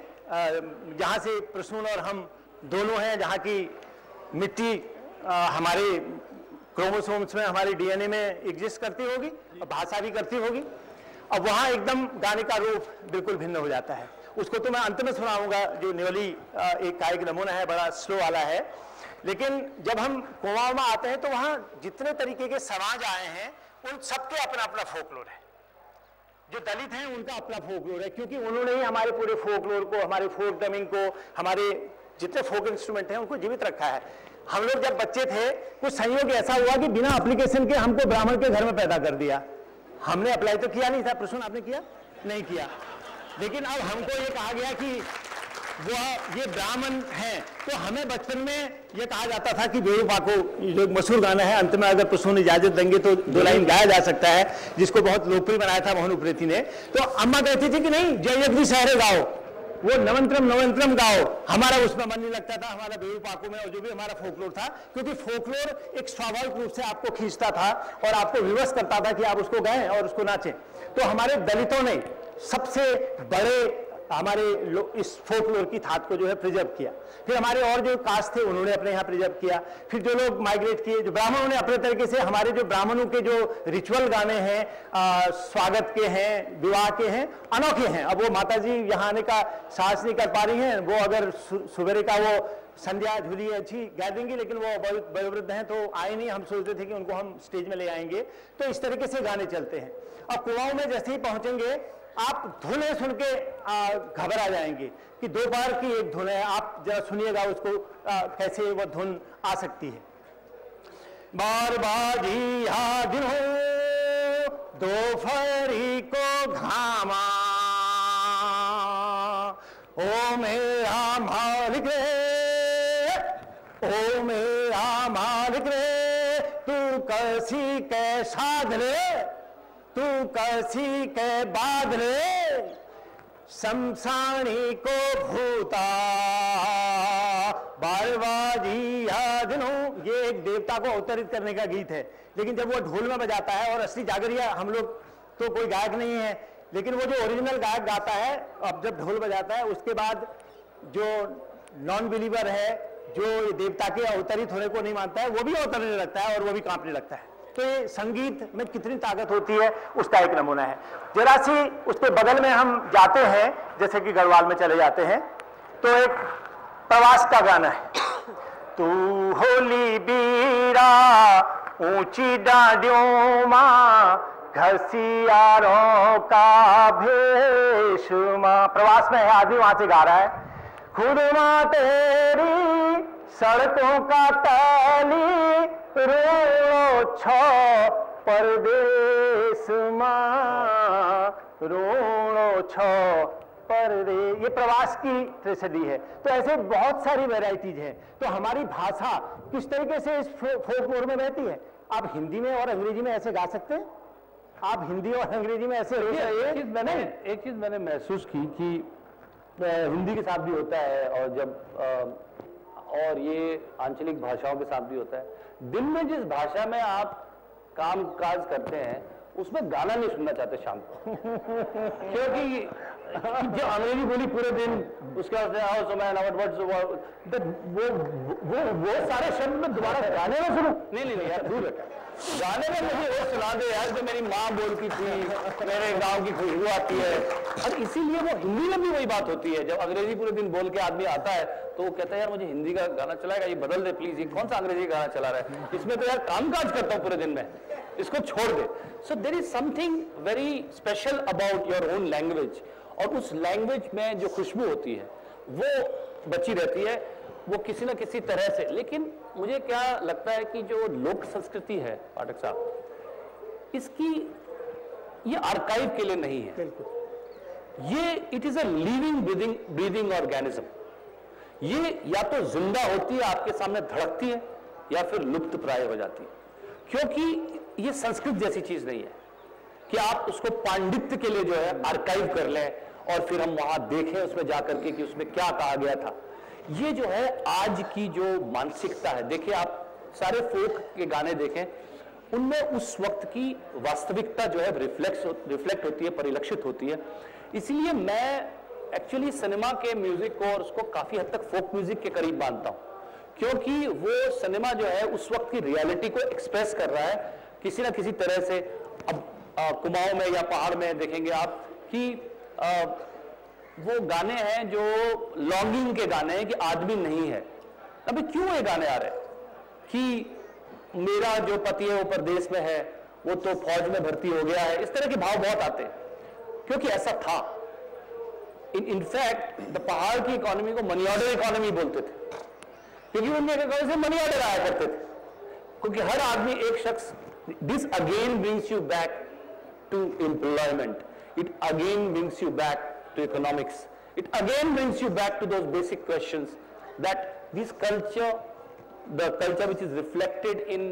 जहाँ से प्रसून और हम दोनों हैं, जहाँ की मिट्टी हमारे क्रोमोसोम्स में, हमारे डीएनए में एग्जिस्ट करती होगी और भाषा भी करती होगी। अब वहाँ एकदम गाने का रूप बिल्कुल भिन्न हो जाता है। उसको तो मैं अंत में सुनाऊंगा, जो निवली एक का एक नमूना है, बड़ा स्लो वाला है। लेकिन जब हम कुमाऊं में आते हैं तो वहाँ जितने तरीके के समाज आए हैं उन सबके अपना अपना फोकलोर है। जो दलित हैं उनका अपना फोकलोर है, क्योंकि उन्होंने ही हमारे पूरे फोकलोर को, हमारे फोक ड्रमिंग को, हमारे जितने फोक इंस्ट्रूमेंट हैं उनको जीवित रखा है। हम लोग जब बच्चे थे कुछ संयोग ऐसा हुआ कि बिना एप्लीकेशन के हमको ब्राह्मण के घर में पैदा कर दिया। हमने अप्लाई तो किया नहीं था। प्रश्न आपने किया? नहीं किया। लेकिन अब हमको ये कहा गया कि वो ये ब्राह्मण हैं, तो हमें बचपन में ये कहा जाता था कि बेरूपा को, जो मशहूर गाना है, अंत में अगर प्रसून इजाजत देंगे तो 2 लाइन गाया जा सकता है, जिसको बहुत लोकप्रिय बनाया था मोहन उप्रेती ने। तो अम्मा कहती थी कि नहीं, जय जगदीश शहरे गाओ, वो नवंतरम गाओ। हमारा उसमें मन नहीं लगता था, हमारा बेरूपाको में, और जो भी हमारा फोकलोर था, क्योंकि फोकलोर एक स्वाभाविक रूप से आपको खींचता था और आपको विवश करता था कि आप उसको गाएं और उसको नाचें। तो हमारे दलितों ने सबसे बड़े हमारे इस फोकलोर की थात को जो है प्रिजर्व किया। फिर हमारे और जो कास्ट थे उन्होंने अपने यहाँ प्रिजर्व किया। फिर जो लोग माइग्रेट किए, जो ब्राह्मणों ने अपने तरीके से, हमारे जो ब्राह्मणों के जो रिचुअल गाने हैं, स्वागत के हैं, विवाह के हैं, अनोखे हैं। अब वो माता जी यहाँ आने का साहस नहीं कर पा रही हैं, वो अगर सुबेरे का वो संध्या झूली अच्छी गा देंगी, लेकिन वो वयोवृद्ध हैं तो आए नहीं। हम सोचते थे कि उनको हम स्टेज में ले आएंगे। तो इस तरीके से गाने चलते हैं। अब कुमाऊं में जैसे ही पहुंचेंगे आप धुनें सुन के घबरा जाएंगे कि 2 बार की एक धुन है। आप जरा सुनिएगा उसको, कैसे वो धुन आ सकती है। बार बाजी हाजिर हो दोपहरी को घामा, ओ मेरा मालिक रे, ओ मेरा मालिक रे, तू कैसी कैसा रे, तू कैसी के बाद रे, शमशानी को भूता बारवाजी यादनो। ये एक देवता को अवतरित करने का गीत है। लेकिन जब वो ढोल में बजाता है, और असली जागरिया, हम लोग तो कोई गायक नहीं है, लेकिन वो जो ओरिजिनल गायक गाता है, अब जब ढोल बजाता है उसके बाद जो नॉन बिलीवर है, जो देवता के अवतरित होने को नहीं मानता है, वो भी अवतरने लगता है और वो भी कांपने लगता है। तो ये संगीत में कितनी ताकत होती है उसका एक नमूना है। जरा सी उसके बगल में हम जाते हैं, जैसे कि गढ़वाल में चले जाते हैं, तो एक प्रवास का गाना है। तू होली बीरा ऊंची डांडियों माँ, घसियारों का भेष माँ। प्रवास में है आदमी, वहां से गा रहा है। खुद माँ तेरी सड़कों का ताली, रोड़ो छो परदेश माँ, रोड़ो छो परदेश। ये प्रवास की ट्रेजेडी है। तो ऐसे बहुत सारी वैरायटीज हैं। तो हमारी भाषा किस तरीके से इस फोकलोर में बहती है। आप हिंदी में और अंग्रेजी में ऐसे गा सकते हैं, आप हिंदी और अंग्रेजी में ऐसे रो सकते हैं। एक चीज मैंने महसूस की कि हिंदी के साथ भी होता है, और जब और ये आंचलिक भाषाओं के साथ भी होता है। दिन में जिस भाषा में आप काम काज करते हैं उसमें गाना नहीं सुनना चाहते शाम को क्योंकि जो अंग्रेजी बोली पूरे दिन, उसके बाद वो सारे शब्द में दोबारा गाने में सुनो। नहीं यार, दूर है गाने में मुझे वो सुना दे यार जो मेरी माँ बोलती थी, मेरे गांव की खुशबू आती है। और इसीलिए वो हिंदी में भी वही बात होती है। जब अंग्रेजी पूरे दिन बोल के आदमी आता है तो वो कहता है यार मुझे हिंदी का गाना चलाएगा, ये बदल दे प्लीज, ये कौन सा अंग्रेजी गाना चला रहा है, इसमें तो यार काम काज करता हूँ पूरे दिन में, इसको छोड़ दे। So there is something very special about your own language, और उस लैंग्वेज में जो खुशबू होती है वो बची रहती है, वो किसी न किसी तरह से। लेकिन मुझे क्या लगता है कि जो लोक संस्कृति है पाठक साहब, इसकी ये आर्काइव के लिए नहीं है, ये it is a living breathing organism. ये या तो जिंदा होती है, आपके सामने धड़कती है, या फिर लुप्त प्राय हो जाती है। क्योंकि ये संस्कृत जैसी चीज नहीं है कि आप उसको पांडित्य के लिए जो है आर्काइव कर लें और फिर हम वहां देखें उसमें जाकर के कि उसमें क्या कहा गया था। ये जो है आज की जो मानसिकता है, देखिए आप सारे फोक के गाने देखें, उनमें उस वक्त की वास्तविकता जो है रिफ्लेक्ट होती है, परिलक्षित होती है। इसीलिए मैं एक्चुअली सिनेमा के म्यूजिक को और उसको काफी हद तक फोक म्यूजिक के करीब मानता हूं, क्योंकि वो सिनेमा जो है उस वक्त की रियलिटी को एक्सप्रेस कर रहा है किसी ना किसी तरह से। अब कुमाऊं में या पहाड़ में देखेंगे आप कि वो गाने हैं जो लॉन्गिंग के गाने हैं कि आदमी नहीं है। अभी क्यों ये गाने आ रहे हैं कि मेरा जो पति है वो परदेश में है, वो तो फौज में भर्ती हो गया है, इस तरह के भाव बहुत आते हैं, क्योंकि ऐसा था। इनफैक्ट द पहाड़ की इकोनॉमी को मनी ऑर्डर इकोनॉमी बोलते थे, क्योंकि उनके इकोनॉमी से मनी ऑर्डर आया करते थे, क्योंकि हर आदमी एक शख्स। This again brings you back to employment, it again brings you back to economics, it again brings you back to those basic questions that this culture, the culture which is reflected in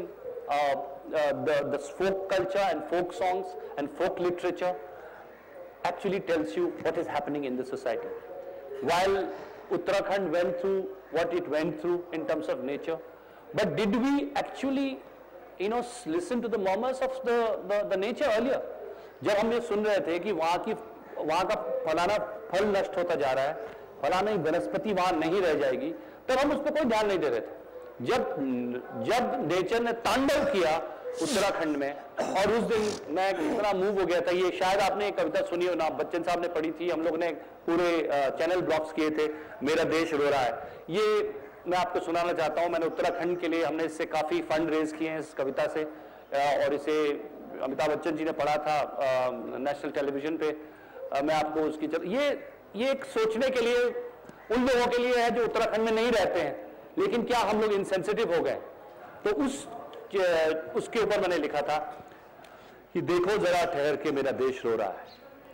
the folk culture and folk songs and folk literature, actually tells you what is happening in the society. While Uttarakhand went through what it went through in terms of nature, but did we actually, listen to the murmurs of the nature earlier? जब हम ये सुन रहे थे कि वहां का फलाना फल नष्ट होता जा रहा है, फलाना वनस्पति वहां नहीं रह जाएगी, तब हम उस पर कोई ध्यान नहीं दे रहे थे। जब नेचर ने तांडव किया उत्तराखंड में, और उस दिन मैं इतना मूव हो गया था। ये शायद आपने एक कविता सुनी हो ना, बच्चन साहब ने पढ़ी थी, हम लोग ने पूरे चैनल ब्लॉक्स किए थे, मेरा देश रो रहा है। ये मैं आपको सुनाना चाहता हूं। मैंने उत्तराखंड के लिए, हमने इससे काफी फंड रेज किए हैं इस कविता से, और इसे अमिताभ बच्चन जी ने पढ़ा था नेशनल टेलीविजन पे। मैं आपको उसकी ये एक सोचने के लिए उन लोगों के लिए है जो उत्तराखंड में नहीं रहते हैं, लेकिन क्या हम लोग इनसेंसिटिव हो गए? तो उसके ऊपर मैंने लिखा था कि देखो जरा ठहर के मेरा देश रो रहा है,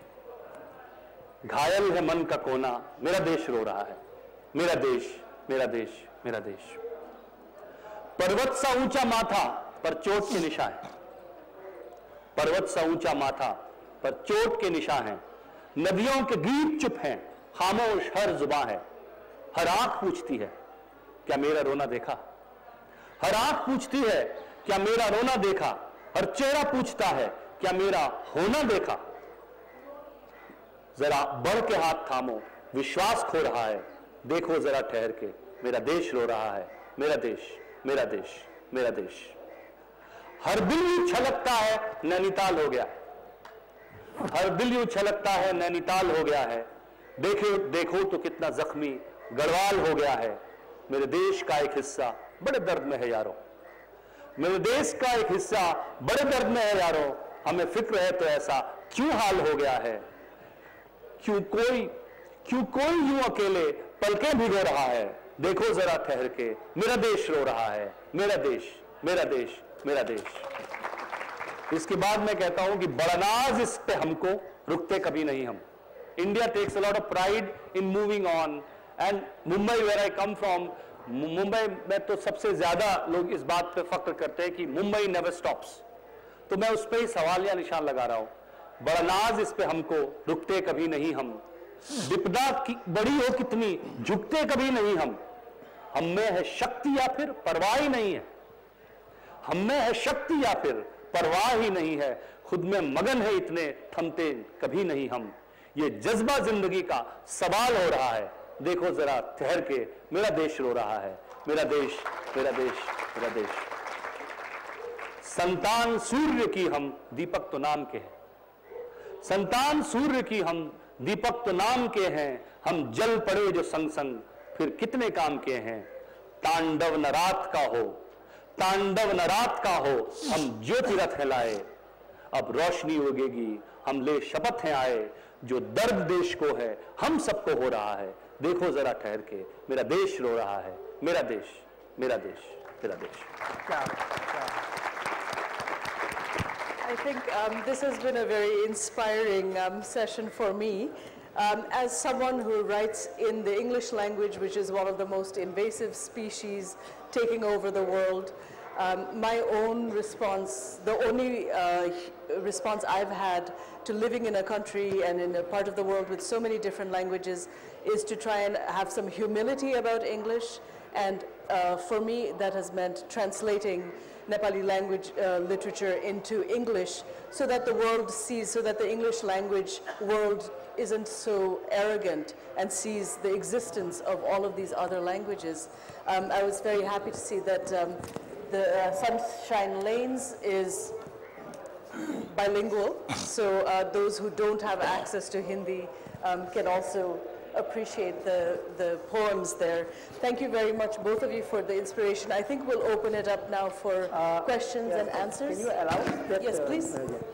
घायल है मन का कोना, मेरा देश रो रहा है, मेरा देश, मेरा देश, मेरा देश। पर्वत सा ऊंचा माथा पर चोट के निशान है, पर्वत सा ऊंचा माथा पर चोट के निशान है, नदियों के गीत चुप हैं, खामोश हर जुबां है, हर आंख पूछती है क्या मेरा रोना देखा, हर आंख पूछती है क्या मेरा रोना देखा, हर चेहरा पूछता है क्या मेरा होना देखा। जरा बढ़ के हाथ थामो, विश्वास खो रहा है, देखो जरा ठहर के मेरा देश रो रहा है, मेरा देश, मेरा देश, मेरा देश। हर दिल यूं छलकता है नैनीताल हो गया है, हर दिल यूं छलकता है नैनीताल हो गया है, देखो देखो तो कितना जख्मी गढ़वाल हो गया है, मेरे देश का एक हिस्सा बड़े दर्द में है यारों, मेरे देश का एक हिस्सा बड़े दर्द में है यारों, हमें फिक्र है तो ऐसा क्यों हाल हो गया है, क्यों कोई यूं अकेले पलकें भिगो रहा है, देखो जरा ठहर के मेरा देश रो रहा है, मेरा देश, मेरा देश, मेरा देश। इसके बाद मैं कहता हूं कि बड़ा नाज इस पे हमको, रुकते कभी नहीं हम। India takes a lot of pride in moving on, and Mumbai where I come from, Mumbai में तो सबसे ज्यादा लोग इस बात पे फख्र करते हैं कि मुंबई नेवर स्टॉप्स। तो मैं उस पर ही सवाल या निशान लगा रहा हूं। बड़ा नाज इस पे हमको, रुकते कभी नहीं हम, विपदा बड़ी हो कितनी, झुकते कभी नहीं हम में है शक्ति या फिर परवाह ही नहीं है, हम में है शक्ति या फिर परवाह ही नहीं है, खुद में मगन है इतने, थमते कभी नहीं हम। ये जज्बा जिंदगी का सवाल हो रहा है, देखो जरा ठहर के मेरा देश रो रहा है, मेरा देश, मेरा देश, मेरा देश। संतान सूर्य की हम, दीपक तो नाम के हैं, संतान सूर्य की हम, दीपक तो नाम के हैं, हम जल पड़े जो संग संग फिर कितने काम के हैं। तांडव न रात का हो, तांडव न रात का हो, हम ज्योति रथ लाए, अब रोशनी उगेगी, हम ले शपथ हैं आए, जो दर्द देश को है हम सबको हो रहा है, देखो जरा ठहर के मेरा देश रो रहा है, मेरा देश, मेरा देश, मेरा देश। I think this has been a very inspiring session for me. As someone who writes in the English language, which is one of the most invasive species taking over the world, my own response, the only response I've had to living in a country and in a part of the world with so many different languages is to try and have some humility about English and for me, that has meant translating Nepali language literature into English so that the world sees, so that the English language world isn't so arrogant and sees the existence of all of these other languages. I was very happy to see that the Sunshine Lanes is bilingual, so those who don't have access to Hindi can also appreciate the poems there. Thank you very much, both of you, for the inspiration. I think we'll open it up now for questions and answers. Can you allow that? Yes, please.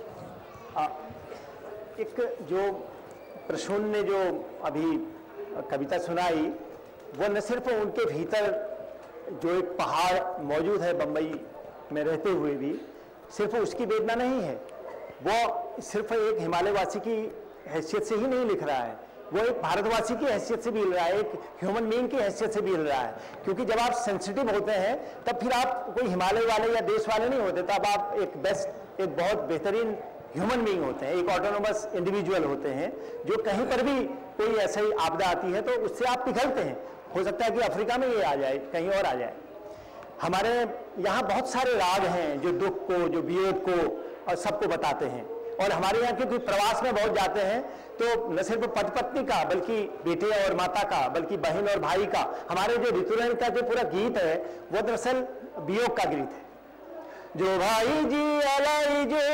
एक जो प्रसून ने जो अभी कविता सुनाई, वो न सिर्फ उनके भीतर जो एक पहाड़ मौजूद है बम्बई में रहते हुए भी, सिर्फ उसकी वेदना नहीं है, वो सिर्फ एक हिमालय वासी की हैसियत से ही नहीं लिख रहा है, वो एक भारतवासी की हैसियत से भी लिख रहा है, एक ह्यूमन बीइंग की हैसियत से भी लिख रहा है। क्योंकि जब आप सेंसिटिव होते हैं तब फिर आप कोई हिमालय वाले या देश वाले नहीं होते, तब आप एक बहुत बेहतरीन ह्यूमन बीइंग होते हैं, एक ऑटोनोमस इंडिविजुअल होते हैं, जो कहीं पर भी कोई ऐसी आपदा आती है तो उससे आप पिघलते हैं। हो सकता है कि अफ्रीका में ये आ जाए, कहीं और आ जाए। हमारे यहाँ बहुत सारे राग हैं जो दुख को, जो वियोग को और सबको बताते हैं। और हमारे यहाँ क्योंकि प्रवास में बहुत जाते हैं तो न सिर्फ पति पत्नी का, बल्कि बेटे और माता का, बल्कि बहन और भाई का, हमारे जो ऋतुरंग का जो पूरा गीत है वो दरअसल वियोग का गीत है। जो भाई जी अलाई जो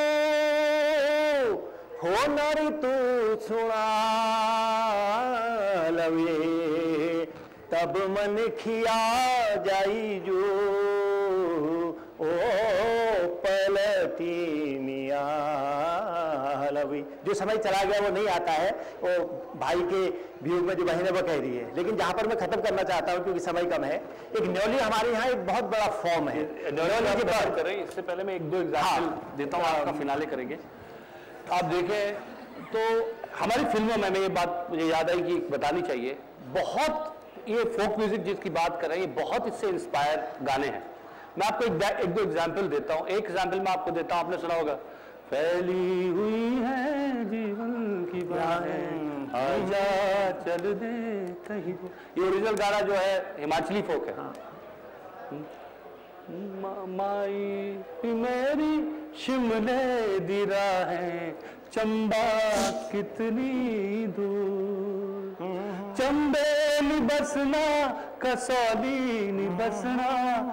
हो नारी तू सुना लवे तब मन खिया जाई जो ओ पलटी मिया लवी। जो समय चला गया वो नहीं आता है, वो भाई के वियोग में जो बहन है वो कह रही है। लेकिन जहां पर मैं खत्म करना चाहता हूं क्योंकि समय कम है, एक न्योली हमारे यहाँ एक बहुत बड़ा फॉर्म है। न्योली की बात करें इससे पहले मैं एक दो एग्जाम्पल देता हूँ, आपका फिनाले करेंगे। आप देखें तो हमारी फिल्मों में ये बात मुझे याद आई कि बतानी चाहिए, बहुत ये फोक म्यूजिक जिसकी बात कर रहे हैं, ये बहुत इससे इंस्पायर गाने हैं। मैं आपको एक दो एग्जाम्पल देता हूँ। एक एग्जाम्पल मैं आपको देता हूँ, आपने सुना होगा, फैली हुई है जीवन की बाहें आजा चल दे कहीं। ये ओरिजिनल गाना जो है हिमाचली फोक है। माई मेरी शिमले दी राहें चंबा कितनी दूर, चंबे नी बसना कसौली नी बसना,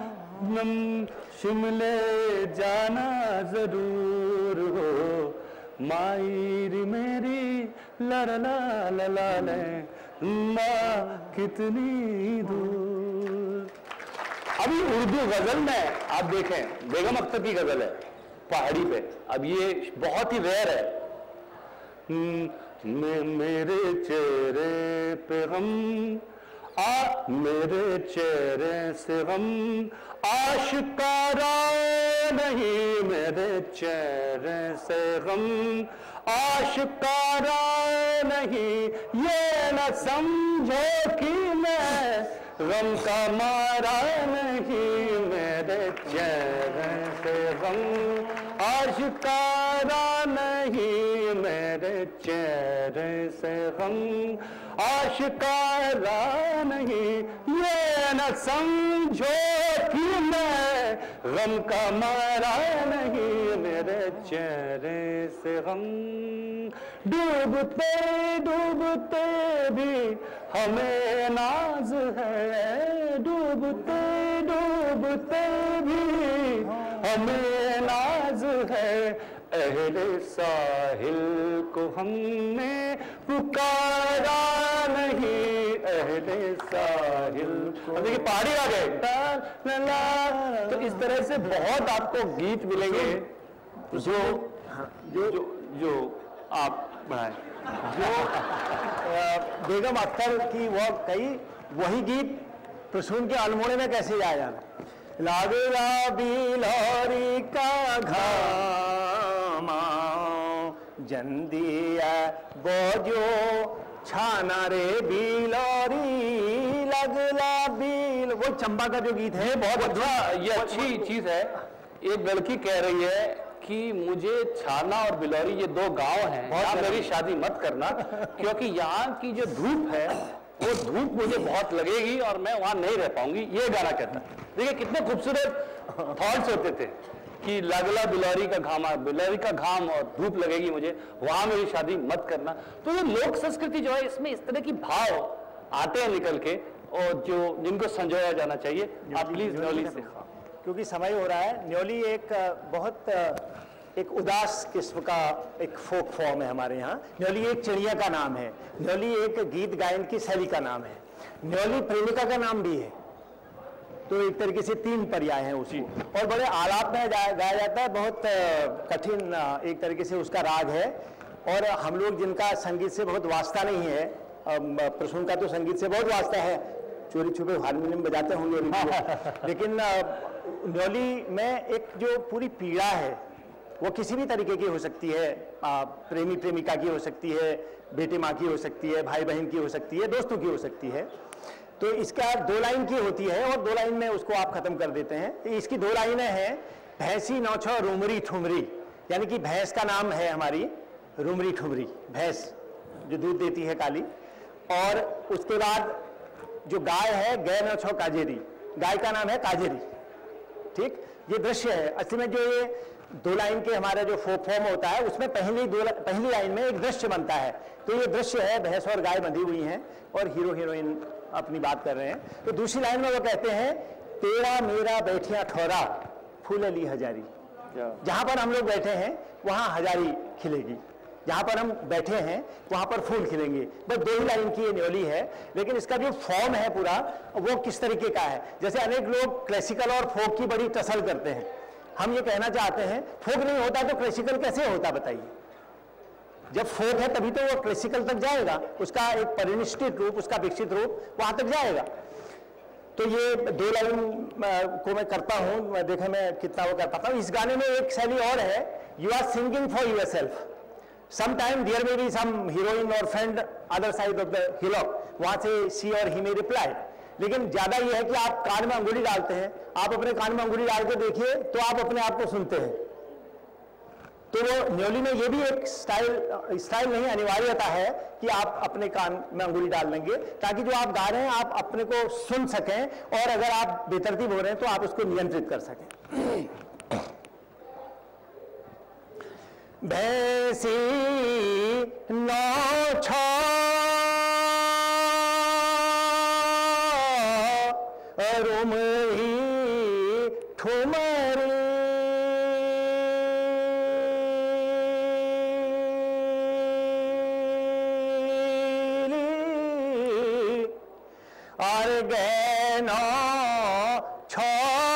शिमले जाना जरूर हो मायरी मेरी लरला लला ले माँ कितनी दूर। अभी उर्दू गजल में आप देखें, बेगम अख्तर की गजल है पहाड़ी पे, अब ये बहुत ही रेयर है। मेरे चेहरे पे गम मेरे चेहरे से गम आशिकारा नहीं, मेरे चेहरे से गम आशिकारा नहीं, ये न समझो कि मैं गम का मारा नहीं, मेरे चेहरे से गम आशिकारा नहीं, मेरे चेहरे से गम आशिकारा नहीं, ये न समझो कि मैं गम का मारा नहीं, मेरे चेहरे से गम। डूबते डूबते भी हमें नाज है, डूबते डूबते भी हमें नाज है, अहले साहिल को हमने पुकारा नहीं, अहले साहिल को। अब देखिए पहाड़ी आ गए, तो इस तरह से बहुत आपको गीत मिलेंगे जो जो जो, जो आप बढ़ाएं, जो बेगम अख्तर की वो कई वही गीत प्रसून के अल्मोड़े में कैसे जाएगा। लागेगा बिलौरी का घामा जंदिया बोझो छाना रे बिलौरी लगला बिल, वो चंबा का जो गीत है बहुत अच्छा। ये अच्छी चीज है। एक लड़की कह रही है कि मुझे छाना और बिलौरी ये दो गांव हैं, यहाँ मेरी शादी मत करना, क्योंकि यहाँ की जो धूप है वो धूप मुझे बहुत लगेगी और मैं वहां नहीं रह पाऊंगी, ये गाना कहता है। देखिए कितने खूबसूरत थॉट्स होते थे कि लागला बिलारी का घाम और धूप लगेगी मुझे, वहां मेरी शादी मत करना। तो ये लोक संस्कृति जो है इसमें इस तरह की भाव आते हैं निकल के, और जो जिनको संजोया जाना चाहिए। आप प्लीज न्योली से, क्योंकि समय हो रहा है। न्योली एक बहुत एक उदास किस्म का एक फोक फॉर्म है हमारे यहाँ। न्योली एक चिड़िया का नाम है, न्योली एक गीत गायन की शैली का नाम है, न्योली प्रेमिका का नाम भी है। तो एक तरीके से 3 पर्याय हैं उसको, और बड़े आलाप में गाया जाता है। बहुत कठिन एक तरीके से उसका राग है, और हम लोग जिनका संगीत से बहुत वास्ता नहीं है, प्रसून का तो संगीत से बहुत वास्ता है, चोरी छुपे हारमोनियम बजाते होंगे लेकिन न्योली में एक जो पूरी पीड़ा है वो किसी भी तरीके की हो सकती है। प्रेमी प्रेमिका की हो सकती है, बेटे माँ की हो सकती है, भाई बहन की हो सकती है, दोस्तों की हो सकती है। तो इसका 2 लाइन की होती है, और 2 लाइन में उसको आप खत्म कर देते हैं। तो इसकी 2 लाइनें हैं, भैंसी नौछो रूमरी ठुमरी, यानी कि भैंस का नाम है हमारी रूमरी ठुमरी, भैंस जो दूध देती है काली। और उसके बाद जो गाय है, गै नौछो काजेरी, गाय का नाम है काजेरी। ठीक, ये दृश्य है। असली में जो ये 2 लाइन के हमारा जो फोक फॉर्म होता है उसमें पहली लाइन में एक दृश्य बनता है। तो ये दृश्य है, भैंस और गाय बंधी हुई हैं और हीरो हीरोइन अपनी बात कर रहे हैं। तो दूसरी लाइन में वो कहते हैं, तेरा मेरा बैठिया ठोरा फूल ली हजारी। जहां पर हम लोग बैठे हैं वहां हजारी खिलेगी, जहां पर हम बैठे हैं वहां पर फूल खिलेंगे। बस 2 ही लाइन की ये न्योली है, लेकिन इसका जो फॉर्म है पूरा वो किस तरीके का है। जैसे अनेक लोग क्लासिकल और फोक की बड़ी टसल करते हैं। हम ये कहना चाहते हैं, फोक नहीं होता तो क्लासिकल कैसे होता बताइए। जब फोक है तभी तो वो क्लासिकल तक जाएगा, उसका एक परिनिष्ठित रूप, उसका विकसित रूप वहां तक जाएगा। तो ये 2 लाइन को मैं करता हूं, देखें मैं कितना वो कर पाता हूं। इस गाने में एक शैली और है, you are singing for yourself. Sometime there may be some heroine or friend other side of the hillock, वहां से she or he may reply। लेकिन ज्यादा ये है कि आप कान में अंगुली डालते हैं, आप अपने कान में अंगुली डाल के देखिए तो आप अपने आप को सुनते हैं। तो वो न्योली में ये भी एक स्टाइल नहीं, अनिवार्यता है कि आप अपने कान में अंगुली डाल लेंगे, ताकि जो आप गा रहे हैं आप अपने को सुन सकें, और अगर आप बेतरतीब हो रहे हैं तो आप उसको नियंत्रित कर सकें। भैंसी नौछो रूमरी ठुमरी, और गै नौछो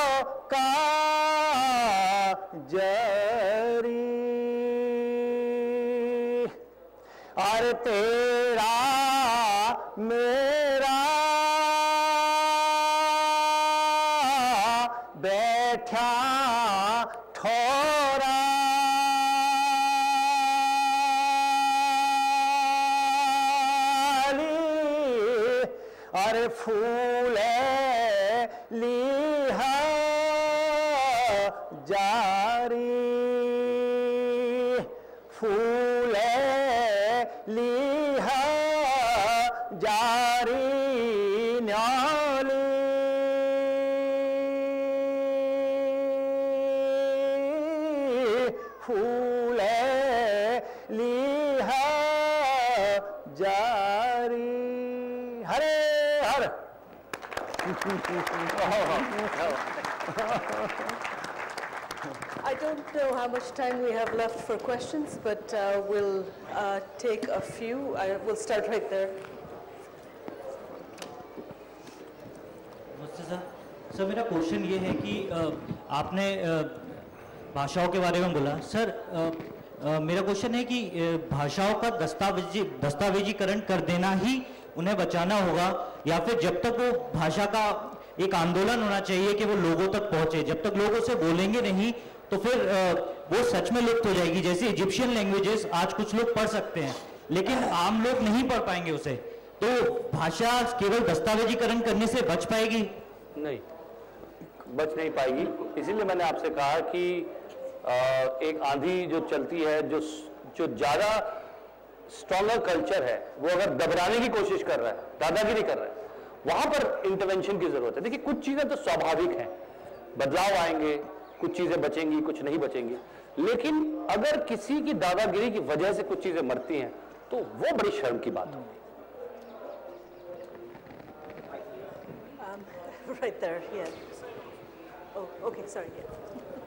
काजरी, और तेरा मेरा बैठा ठोरा और फूल लीहा जारी, फूल लीहा जारी न्योली, फूल लीहा जारी। हरे हर। I don't know how much time we have left for questions, but we'll take a few. We'll start right there. Sir मेरा क्वेश्चन ये है कि आपने भाषाओं के बारे में बोला। सर मेरा क्वेश्चन है कि भाषाओं का दस्तावेजीकरण कर देना ही उन्हें बचाना होगा, या फिर जब तक वो भाषा का एक आंदोलन होना चाहिए कि वो लोगों तक पहुंचे, जब तक लोग उसे बोलेंगे नहीं तो फिर वो सच में लुप्त हो जाएगी। जैसे इजिप्शियन लैंग्वेजेस आज कुछ लोग पढ़ सकते हैं लेकिन आम लोग नहीं पढ़ पाएंगे उसे, तो भाषा केवल दस्तावेजीकरण करने से बच पाएगी? नहीं, बच नहीं पाएगी। इसीलिए मैंने आपसे कहा कि एक आंधी जो चलती है, जो ज़्यादा स्ट्रॉन्गर कल्चर है वो अगर दबराने की कोशिश कर रहा है, दादागिरी कर रहा है, वहां पर इंटरवेंशन की जरूरत है। देखिए कुछ चीजें तो स्वाभाविक हैं, बदलाव आएंगे, कुछ चीजें बचेंगी, कुछ नहीं बचेंगी, लेकिन अगर किसी की दादागिरी की वजह से कुछ चीजें मरती हैं तो वो बड़ी शर्म की बात होगी। Right there, yeah. Oh, okay, sorry, yeah.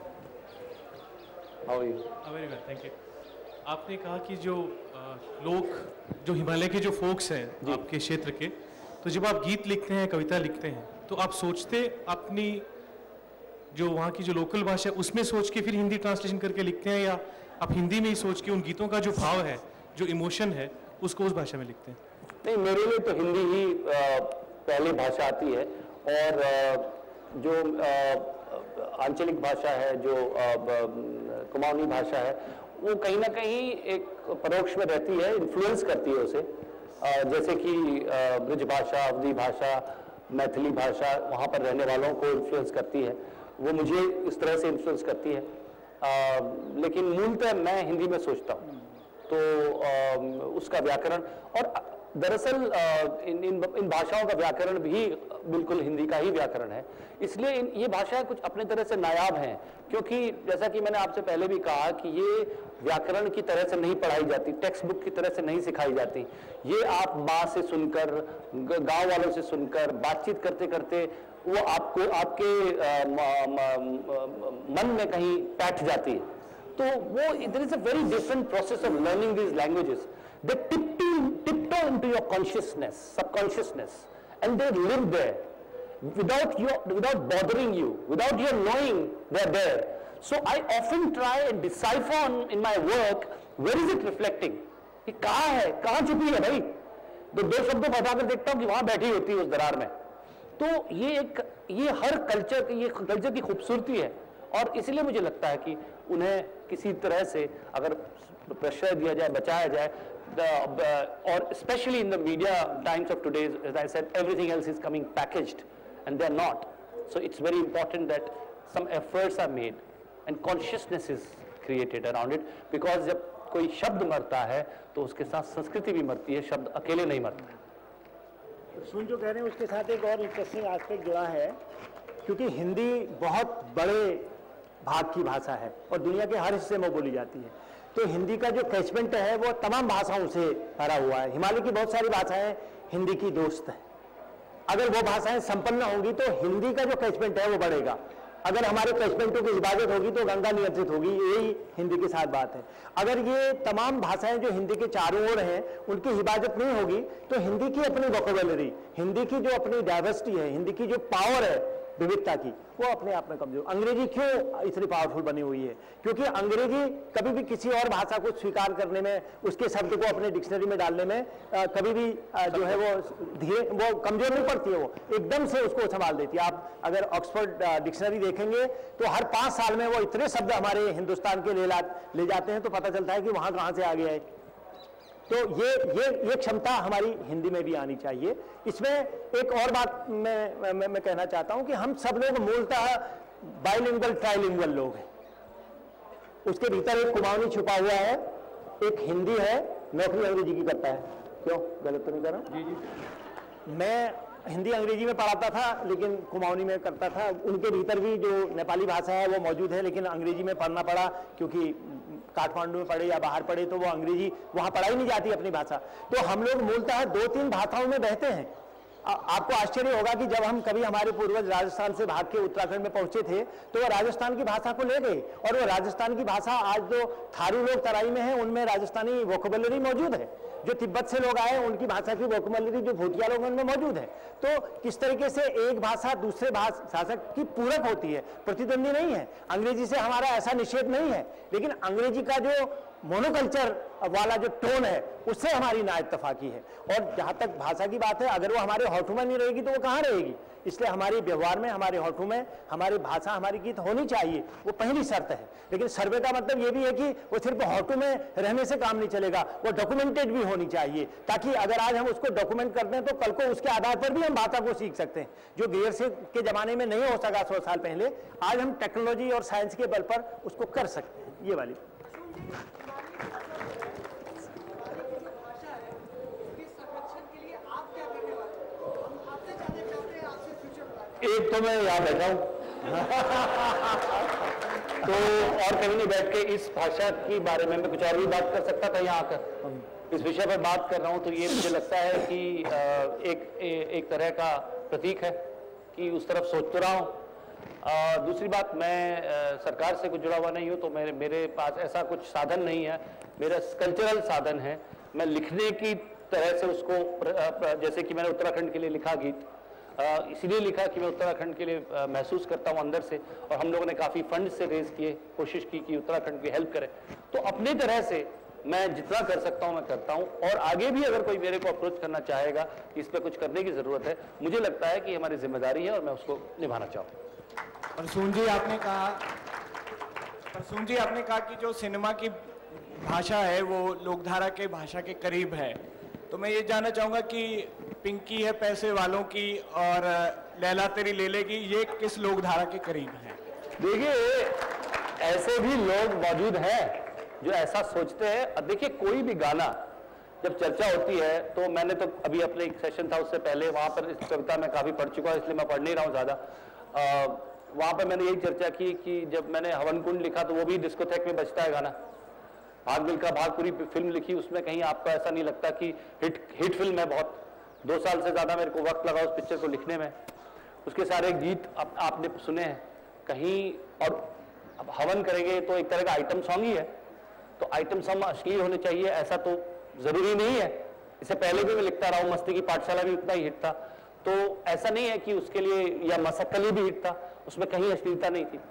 How are you? Very well, thank you. आपने कहा कि जो लोग जो हिमालय के जो फोक्स हैं आपके क्षेत्र के, तो जब आप गीत लिखते हैं, कविता लिखते हैं, तो आप सोचते अपनी जो वहाँ की जो लोकल भाषा है उसमें सोच के फिर हिंदी ट्रांसलेशन करके लिखते हैं, या आप हिंदी में ही सोच के उन गीतों का जो भाव है, जो इमोशन है, उसको उस भाषा में लिखते हैं? नहीं, मेरे लिए तो हिंदी ही पहली भाषा आती है, और जो आंचलिक भाषा है, जो कुमाऊनी भाषा है, वो कहीं ना कहीं एक परोक्ष में रहती है, इन्फ्लुएंस करती है उसे, जैसे कि ब्रज भाषा, अवधी भाषा, मैथिली भाषा वहाँ पर रहने वालों को इन्फ्लुएंस करती है, वो मुझे इस तरह से इन्फ्लुएंस करती है। लेकिन मूलतः मैं हिंदी में सोचता हूँ, तो उसका व्याकरण, और दरअसल इन भाषाओं का व्याकरण भी बिल्कुल हिंदी का ही व्याकरण है, इसलिए ये भाषाएं कुछ अपने तरह से नायाब हैं, क्योंकि जैसा कि मैंने आपसे पहले भी कहा कि ये व्याकरण की तरह से नहीं पढ़ाई जाती, टेक्स्ट बुक की तरह से नहीं सिखाई जाती, ये आप माँ से सुनकर, गांव वालों से सुनकर, बातचीत करते करते वो आपको आपके मन में कहीं बैठ जाती है। तो वो there is a very different process of learning these languages. They tiptoe into your consciousness, subconsciousness, and they live there without bothering you, without your knowing they're there. So I often try and decipher in my work, where is it reflecting? ये कहाँ है, कहाँ छुपी है भाई? तो दो शब्दों को हटाकर देखता हूँ कि वहाँ बैठी होती है उस दरार में। तो ये हर कल्चर की खूबसूरती है, और इसलिए मुझे लगता है कि उन्हें किसी तरह से अगर प्रश्रय दिया जाए, बचाया जाए, or especially in the media times of today, as I said, everything else is coming packaged and they're not. So it's very important that some efforts are made and consciousness is created around it, because जब कोई शब्द मरता है तो उसके साथ संस्कृति भी मरती है, शब्द अकेले नहीं मरता है। सुन जो कह रहे हैं उसके साथ एक और इंटरेस्टिंग एस्पेक्ट जुड़ा है, क्योंकि हिंदी बहुत बड़े भाग की भाषा है और दुनिया के हर हिस्से में बोली जाती है, तो हिंदी का जो कैचमेंट है वो तमाम भाषाओं से भरा हुआ है। हिमालय की बहुत सारी भाषाएं हिंदी की दोस्त हैं। अगर वो भाषाएं संपन्न होंगी तो हिंदी का जो कैचमेंट है वो बढ़ेगा। अगर हमारे कैचमेंटों की हिफाजत होगी तो गंगा नियंत्रित होगी, यही हिंदी के साथ बात है। अगर ये तमाम भाषाएं जो हिंदी के चारों ओर हैं उनकी हिफाजत नहीं होगी तो हिंदी की अपनी वोकैबुलरी, हिंदी की जो अपनी डाइवर्सिटी है, हिंदी की जो पावर है विविधता की, वो अपने आप में कमजोर। अंग्रेजी क्यों इतनी पावरफुल बनी हुई है? क्योंकि अंग्रेजी कभी भी किसी और भाषा को स्वीकार करने में, उसके शब्द को अपने डिक्शनरी में डालने में कभी भी जो है वो कमजोर नहीं पड़ती है, वो एकदम से उसको संभाल देती है। आप अगर ऑक्सफोर्ड डिक्शनरी देखेंगे तो हर 5 साल में वो इतने शब्द हमारे हिंदुस्तान के ले जाते हैं, तो पता चलता है कि वहां कहां से आ गया है। तो ये क्षमता हमारी हिंदी में भी आनी चाहिए। इसमें एक और बात मैं कहना चाहता हूं कि हम सब लोग मूलतः बाइलिंगुअल ट्राइलिंगुअल लोग हैं। उसके भीतर एक कुमाऊनी छुपा हुआ है, एक हिंदी है, नौकरी अंग्रेजी की करता है। क्यों, गलत तो नहीं कर रहा? जी जी। मैं हिंदी अंग्रेजी में पढ़ाता था लेकिन कुमाऊनी में करता था। उनके भीतर भी जो नेपाली भाषा है वो मौजूद है, लेकिन अंग्रेजी में पढ़ना पड़ा क्योंकि काठमांडू में पढ़े या बाहर पढ़े तो वो अंग्रेजी वहां पढ़ाई नहीं जाती अपनी भाषा। तो हम लोग मूलतः 2-3 भाषाओं में बहते हैं। आपको आश्चर्य होगा कि जब हम कभी हमारे पूर्वज राजस्थान से भाग के उत्तराखंड में पहुंचे थे तो वो राजस्थान की भाषा को ले गए, और वो राजस्थान की भाषा आज जो थारू लोग तराई में हैं उनमें राजस्थानी वोकैबुलरी मौजूद है। जो तिब्बत से लोग आए उनकी भाषा की वोकैबुलरी जो भूतिया लोग उनमें मौजूद है। तो किस तरीके से एक भाषा दूसरे भाषा की पूरक होती है, प्रतिद्वंदी नहीं है। अंग्रेजी से हमारा ऐसा निषेध नहीं है, लेकिन अंग्रेजी का जो मोनोकल्चर वाला जो टोन है उससे हमारी ना इत्तेफाकी है। और जहां तक भाषा की बात है, अगर वो हमारे होठों में नहीं रहेगी तो वो कहाँ रहेगी? इसलिए हमारे व्यवहार में, हमारे होठों में हमारी भाषा, हमारी गीत होनी चाहिए, वो पहली शर्त है। लेकिन सर्वे का मतलब ये भी है कि वो सिर्फ होठों में रहने से काम नहीं चलेगा, वो डॉक्यूमेंटेड भी होनी चाहिए, ताकि अगर आज हम उसको डॉक्यूमेंट करते हैं तो कल को उसके आधार पर भी हम भाषा को सीख सकते हैं, जो गैर से के जमाने में नहीं हो सका 100 साल पहले। आज हम टेक्नोलॉजी और साइंस के बल पर उसको कर सकते हैं। ये वाली एक तो मैं यहाँ बैठा हूँ तो और कहीं नहीं बैठ के इस भाषा के बारे में मैं कुछ और भी बात कर सकता था यहाँ आकर। इस विषय पर बात कर रहा हूँ तो ये मुझे लगता है कि एक तरह का प्रतीक है कि उस तरफ सोच तो रहा हूँ। दूसरी बात, मैं सरकार से कुछ जुड़ा हुआ नहीं हूँ तो मेरे पास ऐसा कुछ साधन नहीं है। मेरा कल्चरल साधन है, मैं लिखने की तरह से उसको, जैसे कि मैंने उत्तराखंड के लिए लिखा गीत, इसीलिए लिखा कि मैं उत्तराखंड के लिए महसूस करता हूँ अंदर से, और हम लोगों ने काफ़ी फंड से रेज किए, कोशिश की कि उत्तराखंड की हेल्प करें। तो अपनी तरह से मैं जितना कर सकता हूँ मैं करता हूँ, और आगे भी अगर कोई मेरे को अप्रोच करना चाहेगा कि इस पर कुछ करने की ज़रूरत है, मुझे लगता है कि हमारी जिम्मेदारी है और मैं उसको निभाना चाहूँ। परसून जी आपने कहा कि जो सिनेमा की भाषा है वो लोकधारा के भाषा के करीब है, तो मैं ये जानना चाहूँगा कि पिंकी है पैसे वालों की और लैला तेरी लेले की, ये किस लोकधारा के करीब है? देखिए, ऐसे भी लोग मौजूद हैं जो ऐसा सोचते हैं। अब देखिए, कोई भी गाना जब चर्चा होती है, तो मैंने तो अभी अपने एक सेशन था उससे पहले, वहाँ पर इस कविता में काफ़ी पढ़ चुका हूँ, इसलिए मैं पढ़ नहीं रहा हूँ ज़्यादा। वहाँ पर मैंने यही चर्चा की कि जब मैंने हवन कुंड लिखा तो वो भी डिस्कोथेक में बजता है गाना। भाग मिल्खा भाग पूरी फिल्म लिखी, उसमें कहीं आपको ऐसा नहीं लगता कि हिट फिल्म है बहुत। 2 साल से ज़्यादा मेरे को वक्त लगा उस पिक्चर को लिखने में। उसके सारे गीत आपने सुने हैं कहीं, और अब हवन करेंगे तो एक तरह का आइटम सॉन्ग ही है, तो आइटम सॉन्ग अश्लील होने चाहिए ऐसा तो ज़रूरी नहीं है। इससे पहले भी मैं लिखता रहा हूँ, मस्ती की पाठशाला भी उतना ही हिट था, तो ऐसा नहीं है कि उसके लिए, या मसक्कली भी हिट था, उसमें कहीं अश्लीलता नहीं थी।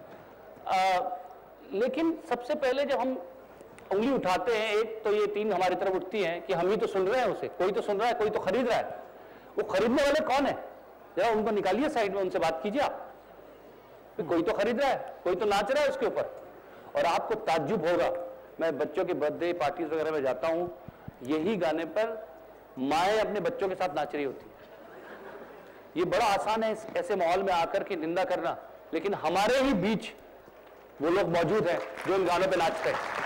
लेकिन सबसे पहले जब हम उंगली उठाते हैं, एक तो ये 3 हमारी तरफ उठती हैं कि हम ही तो सुन रहे हैं उसे, कोई तो सुन रहा है, कोई तो खरीद रहा है। वो खरीदने वाले कौन है? जरा उनको निकालिए साइड में, उनसे बात कीजिए आप। कोई तो खरीद रहा है, कोई तो नाच रहा है उसके ऊपर, और आपको ताज्जुब होगा। मैं बच्चों के बर्थडे पार्टीज वगैरह में जाता हूँ, यही गाने पर माएँ अपने बच्चों के साथ नाच रही होती है। ये बड़ा आसान है ऐसे माहौल में आकर के निंदा करना, लेकिन हमारे ही बीच वो लोग मौजूद हैं जो इन गानों पे नाचते हैं।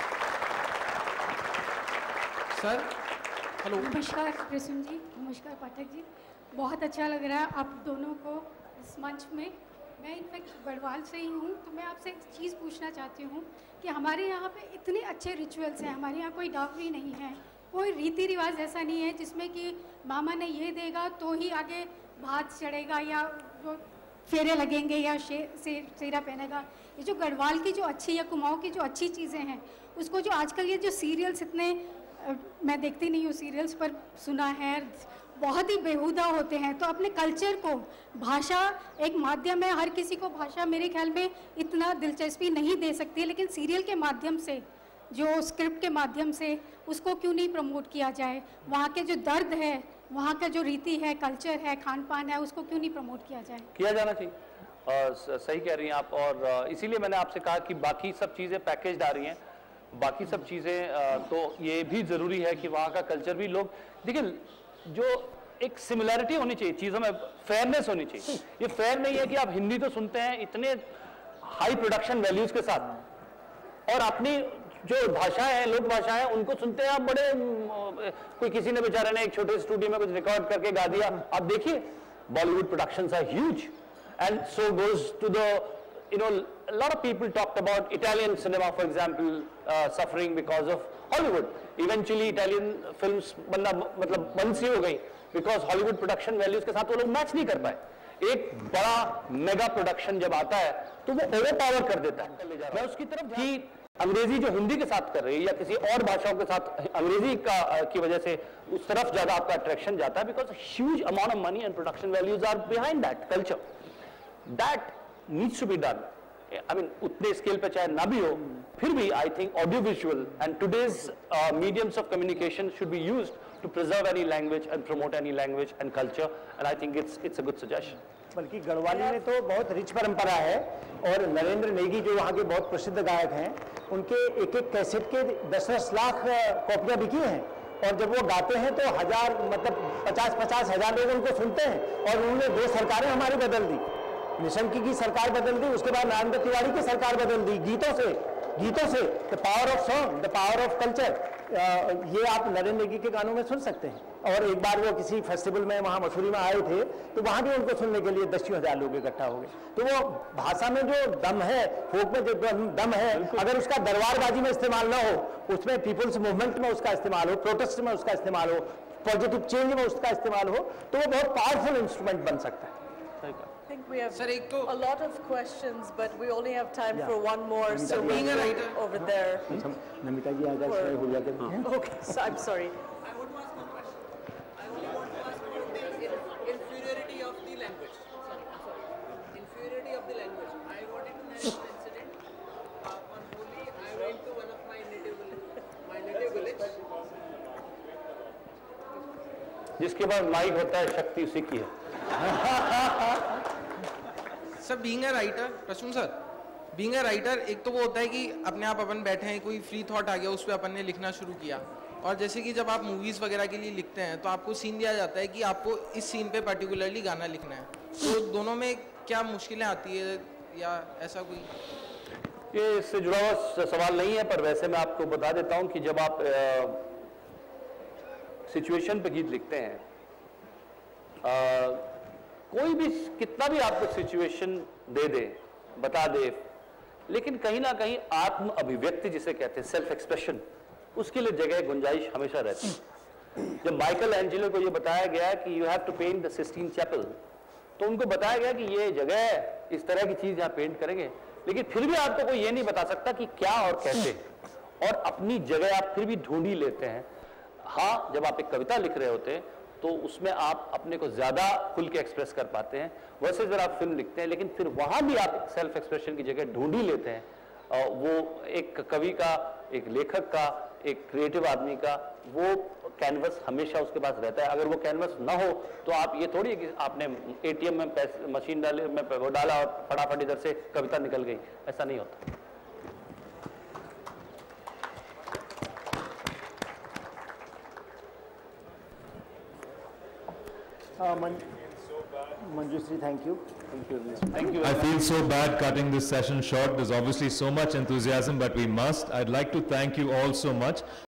Sir, hello. नमस्कार प्रसून जी, नमस्कार पाठक जी, बहुत अच्छा लग रहा है आप दोनों को इस मंच में। मैं इनफैक्ट गढ़वाल से ही हूँ, तो मैं आपसे एक चीज़ पूछना चाहती हूँ कि हमारे यहाँ पे इतने अच्छे रिचुअल्स हैं, हमारे यहाँ कोई डावरी नहीं है, कोई रीति रिवाज ऐसा नहीं है जिसमें कि मामा ने ये देगा तो ही आगे भात चढ़ेगा या वो फेरे लगेंगे या सेरा पहनेगा। ये जो गढ़वाल की जो अच्छी या कुमाऊँ की जो अच्छी चीज़ें हैं, उसको जो आजकल ये जो सीरियल्स इतने, मैं देखती नहीं हूँ सीरियल्स, पर सुना है बहुत ही बेहुदा होते हैं। तो अपने कल्चर को, भाषा एक माध्यम है, हर किसी को भाषा मेरे ख्याल में इतना दिलचस्पी नहीं दे सकती, लेकिन सीरियल के माध्यम से, जो स्क्रिप्ट के माध्यम से उसको क्यों नहीं प्रमोट किया जाए? वहाँ के जो दर्द है, वहाँ का जो रीति है, कल्चर है, खान पान है, उसको क्यों नहीं प्रमोट किया जाए? किया जाना चाहिए, और सही कह रही हैं आप। और इसीलिए मैंने आपसे कहा कि बाकी सब चीज़ें पैकेज्ड आ रही हैं, बाकी सब चीज़ें तो ये भी ज़रूरी है कि वहाँ का कल्चर भी लोग देखिए। जो एक सिमिलैरिटी होनी चाहिए चीज़ों में, फेयरनेस होनी चाहिए। ये फेयर नहीं है कि आप हिंदी तो सुनते हैं इतने हाई प्रोडक्शन वैल्यूज़ के साथ, और अपनी जो भाषा है, लोक भाषा है, उनको सुनते हैं आप बड़े, कोई किसी ने बेचारे ने एक छोटे स्टूडियो में कुछ रिकॉर्ड करके गा दिया। आप देखिए, Bollywood productions are huge, and so goes to the, you know, a lot of people talked about Italian cinema, for example, suffering because of Hollywood. Eventually, Italian films बनना मतलब बंद सी हो गई because Hollywood production values के साथ वो लोग match नहीं कर पाए। एक बड़ा मेगा प्रोडक्शन जब आता है तो वो ओवरपावर कर देता है। मैं उसकी तरफ कि अंग्रेजी जो हिंदी के साथ कर रही है या किसी और भाषाओं के साथ अंग्रेजी की वजह से उस तरफ ज्यादा आपका अट्रैक्शन जाता है, because huge amount of money and production values are behind that culture. That needs to be done. I mean, उतने स्केल पे चाहे ना भी हो, फिर भी I think audiovisual and today's mediums of communication should be used to preserve any language and promote any language and culture, and I think it's a good suggestion. बल्कि गढ़वाली में तो बहुत रिच परंपरा है, और नरेंद्र नेगी जो वहाँ के बहुत प्रसिद्ध गायक हैं, उनके एक कैसेट के 10-10 लाख कॉपियाँ बिकी हैं, और जब वो गाते हैं तो 1000 मतलब 50-50 हज़ार लोग उनको सुनते हैं। और उन्होंने 2 सरकारें हमारी बदल दी, निशंकी की सरकार बदल दी, उसके बाद नारायण तिवारी की सरकार बदल दी, गीतों से। The power of song, the power of culture, ये आप नरेंद्र नेगी के गानों में सुन सकते हैं। और एक बार वो किसी फेस्टिवल में वहाँ मसूरी में आए थे, तो वहाँ भी उनको सुनने के लिए 10,000 लोग इकट्ठा हो गए। तो वो भाषा में जो दम है, फोक में जो दम है, अगर उसका दरबारबाजी में इस्तेमाल ना हो, उसमें पीपुल्स मूवमेंट में उसका इस्तेमाल हो, प्रोटेस्ट में उसका इस्तेमाल हो, पॉजिटिव चेंज में उसका इस्तेमाल हो, तो वो बहुत पावरफुल इंस्ट्रूमेंट बन सकता है। I think we have a lot of questions, but we only have time for one more. So Being we'll wait over there. Namita जी आ जाए, हो जाते हैं। Okay, so I'm sorry. I want to ask one question. I only want to ask about the inferiority of the language. Sorry. Inferiority of the language. I wanted to narrate an incident. On Holi, I went to one of my native village. जिसके पास mic होता है शक्ति उसी की है। Sir being a writer, Prasoon sir, being a writer, एक तो वो होता है कि अपने आप अपन बैठे हैं, कोई फ्री थॉट आ गया, उस पर अपन ने लिखना शुरू किया। और जैसे कि जब आप मूवीज़ वगैरह के लिए लिखते हैं तो आपको सीन दिया जाता है कि आपको इस सीन पे पर्टिकुलरली गाना लिखना है, तो दोनों में क्या मुश्किलें आती है या ऐसा कोई? ये इससे जुड़ा हुआ सवाल नहीं है, पर वैसे मैं आपको बता देता हूँ कि जब आप सिचुएशन पे गीत लिखते हैं, कोई भी कितना भी आपको सिचुएशन दे दे, बता दे, लेकिन कहीं ना कहीं आत्म अभिव्यक्ति जिसे कहते हैं, सेल्फ एक्सप्रेशन, उसके लिए जगह गुंजाइश हमेशा रहती है। जब माइकल एंजेलो को ये बताया गया कि you have to paint the Sistine Chapel, तो उनको बताया गया कि ये जगह है, इस तरह की चीज यहाँ पेंट करेंगे, लेकिन फिर भी आपको कोई ये नहीं बता सकता कि क्या और कैसे, और अपनी जगह आप फिर भी ढूंढ ही लेते हैं। हाँ, जब आप एक कविता लिख रहे होते हैं तो उसमें आप अपने को ज्यादा खुल के एक्सप्रेस कर पाते हैं, वैसे जब आप फिल्म लिखते हैं, लेकिन फिर वहां भी आप सेल्फ एक्सप्रेशन की जगह ढूंढ ही लेते हैं। वो एक कवि का, एक लेखक का, एक क्रिएटिव आदमी का वो कैनवस हमेशा उसके पास रहता है। अगर वो कैनवस ना हो तो आप ये थोड़ी है कि आपने ATM में पैसे मशीन डाले में वो डाला और फटाफट इधर से कविता निकल गई, ऐसा नहीं होता। Manjushri, thank you. Thank you. I feel so bad cutting this session short. There's obviously so much enthusiasm, but we must. I'd like to thank you all so much.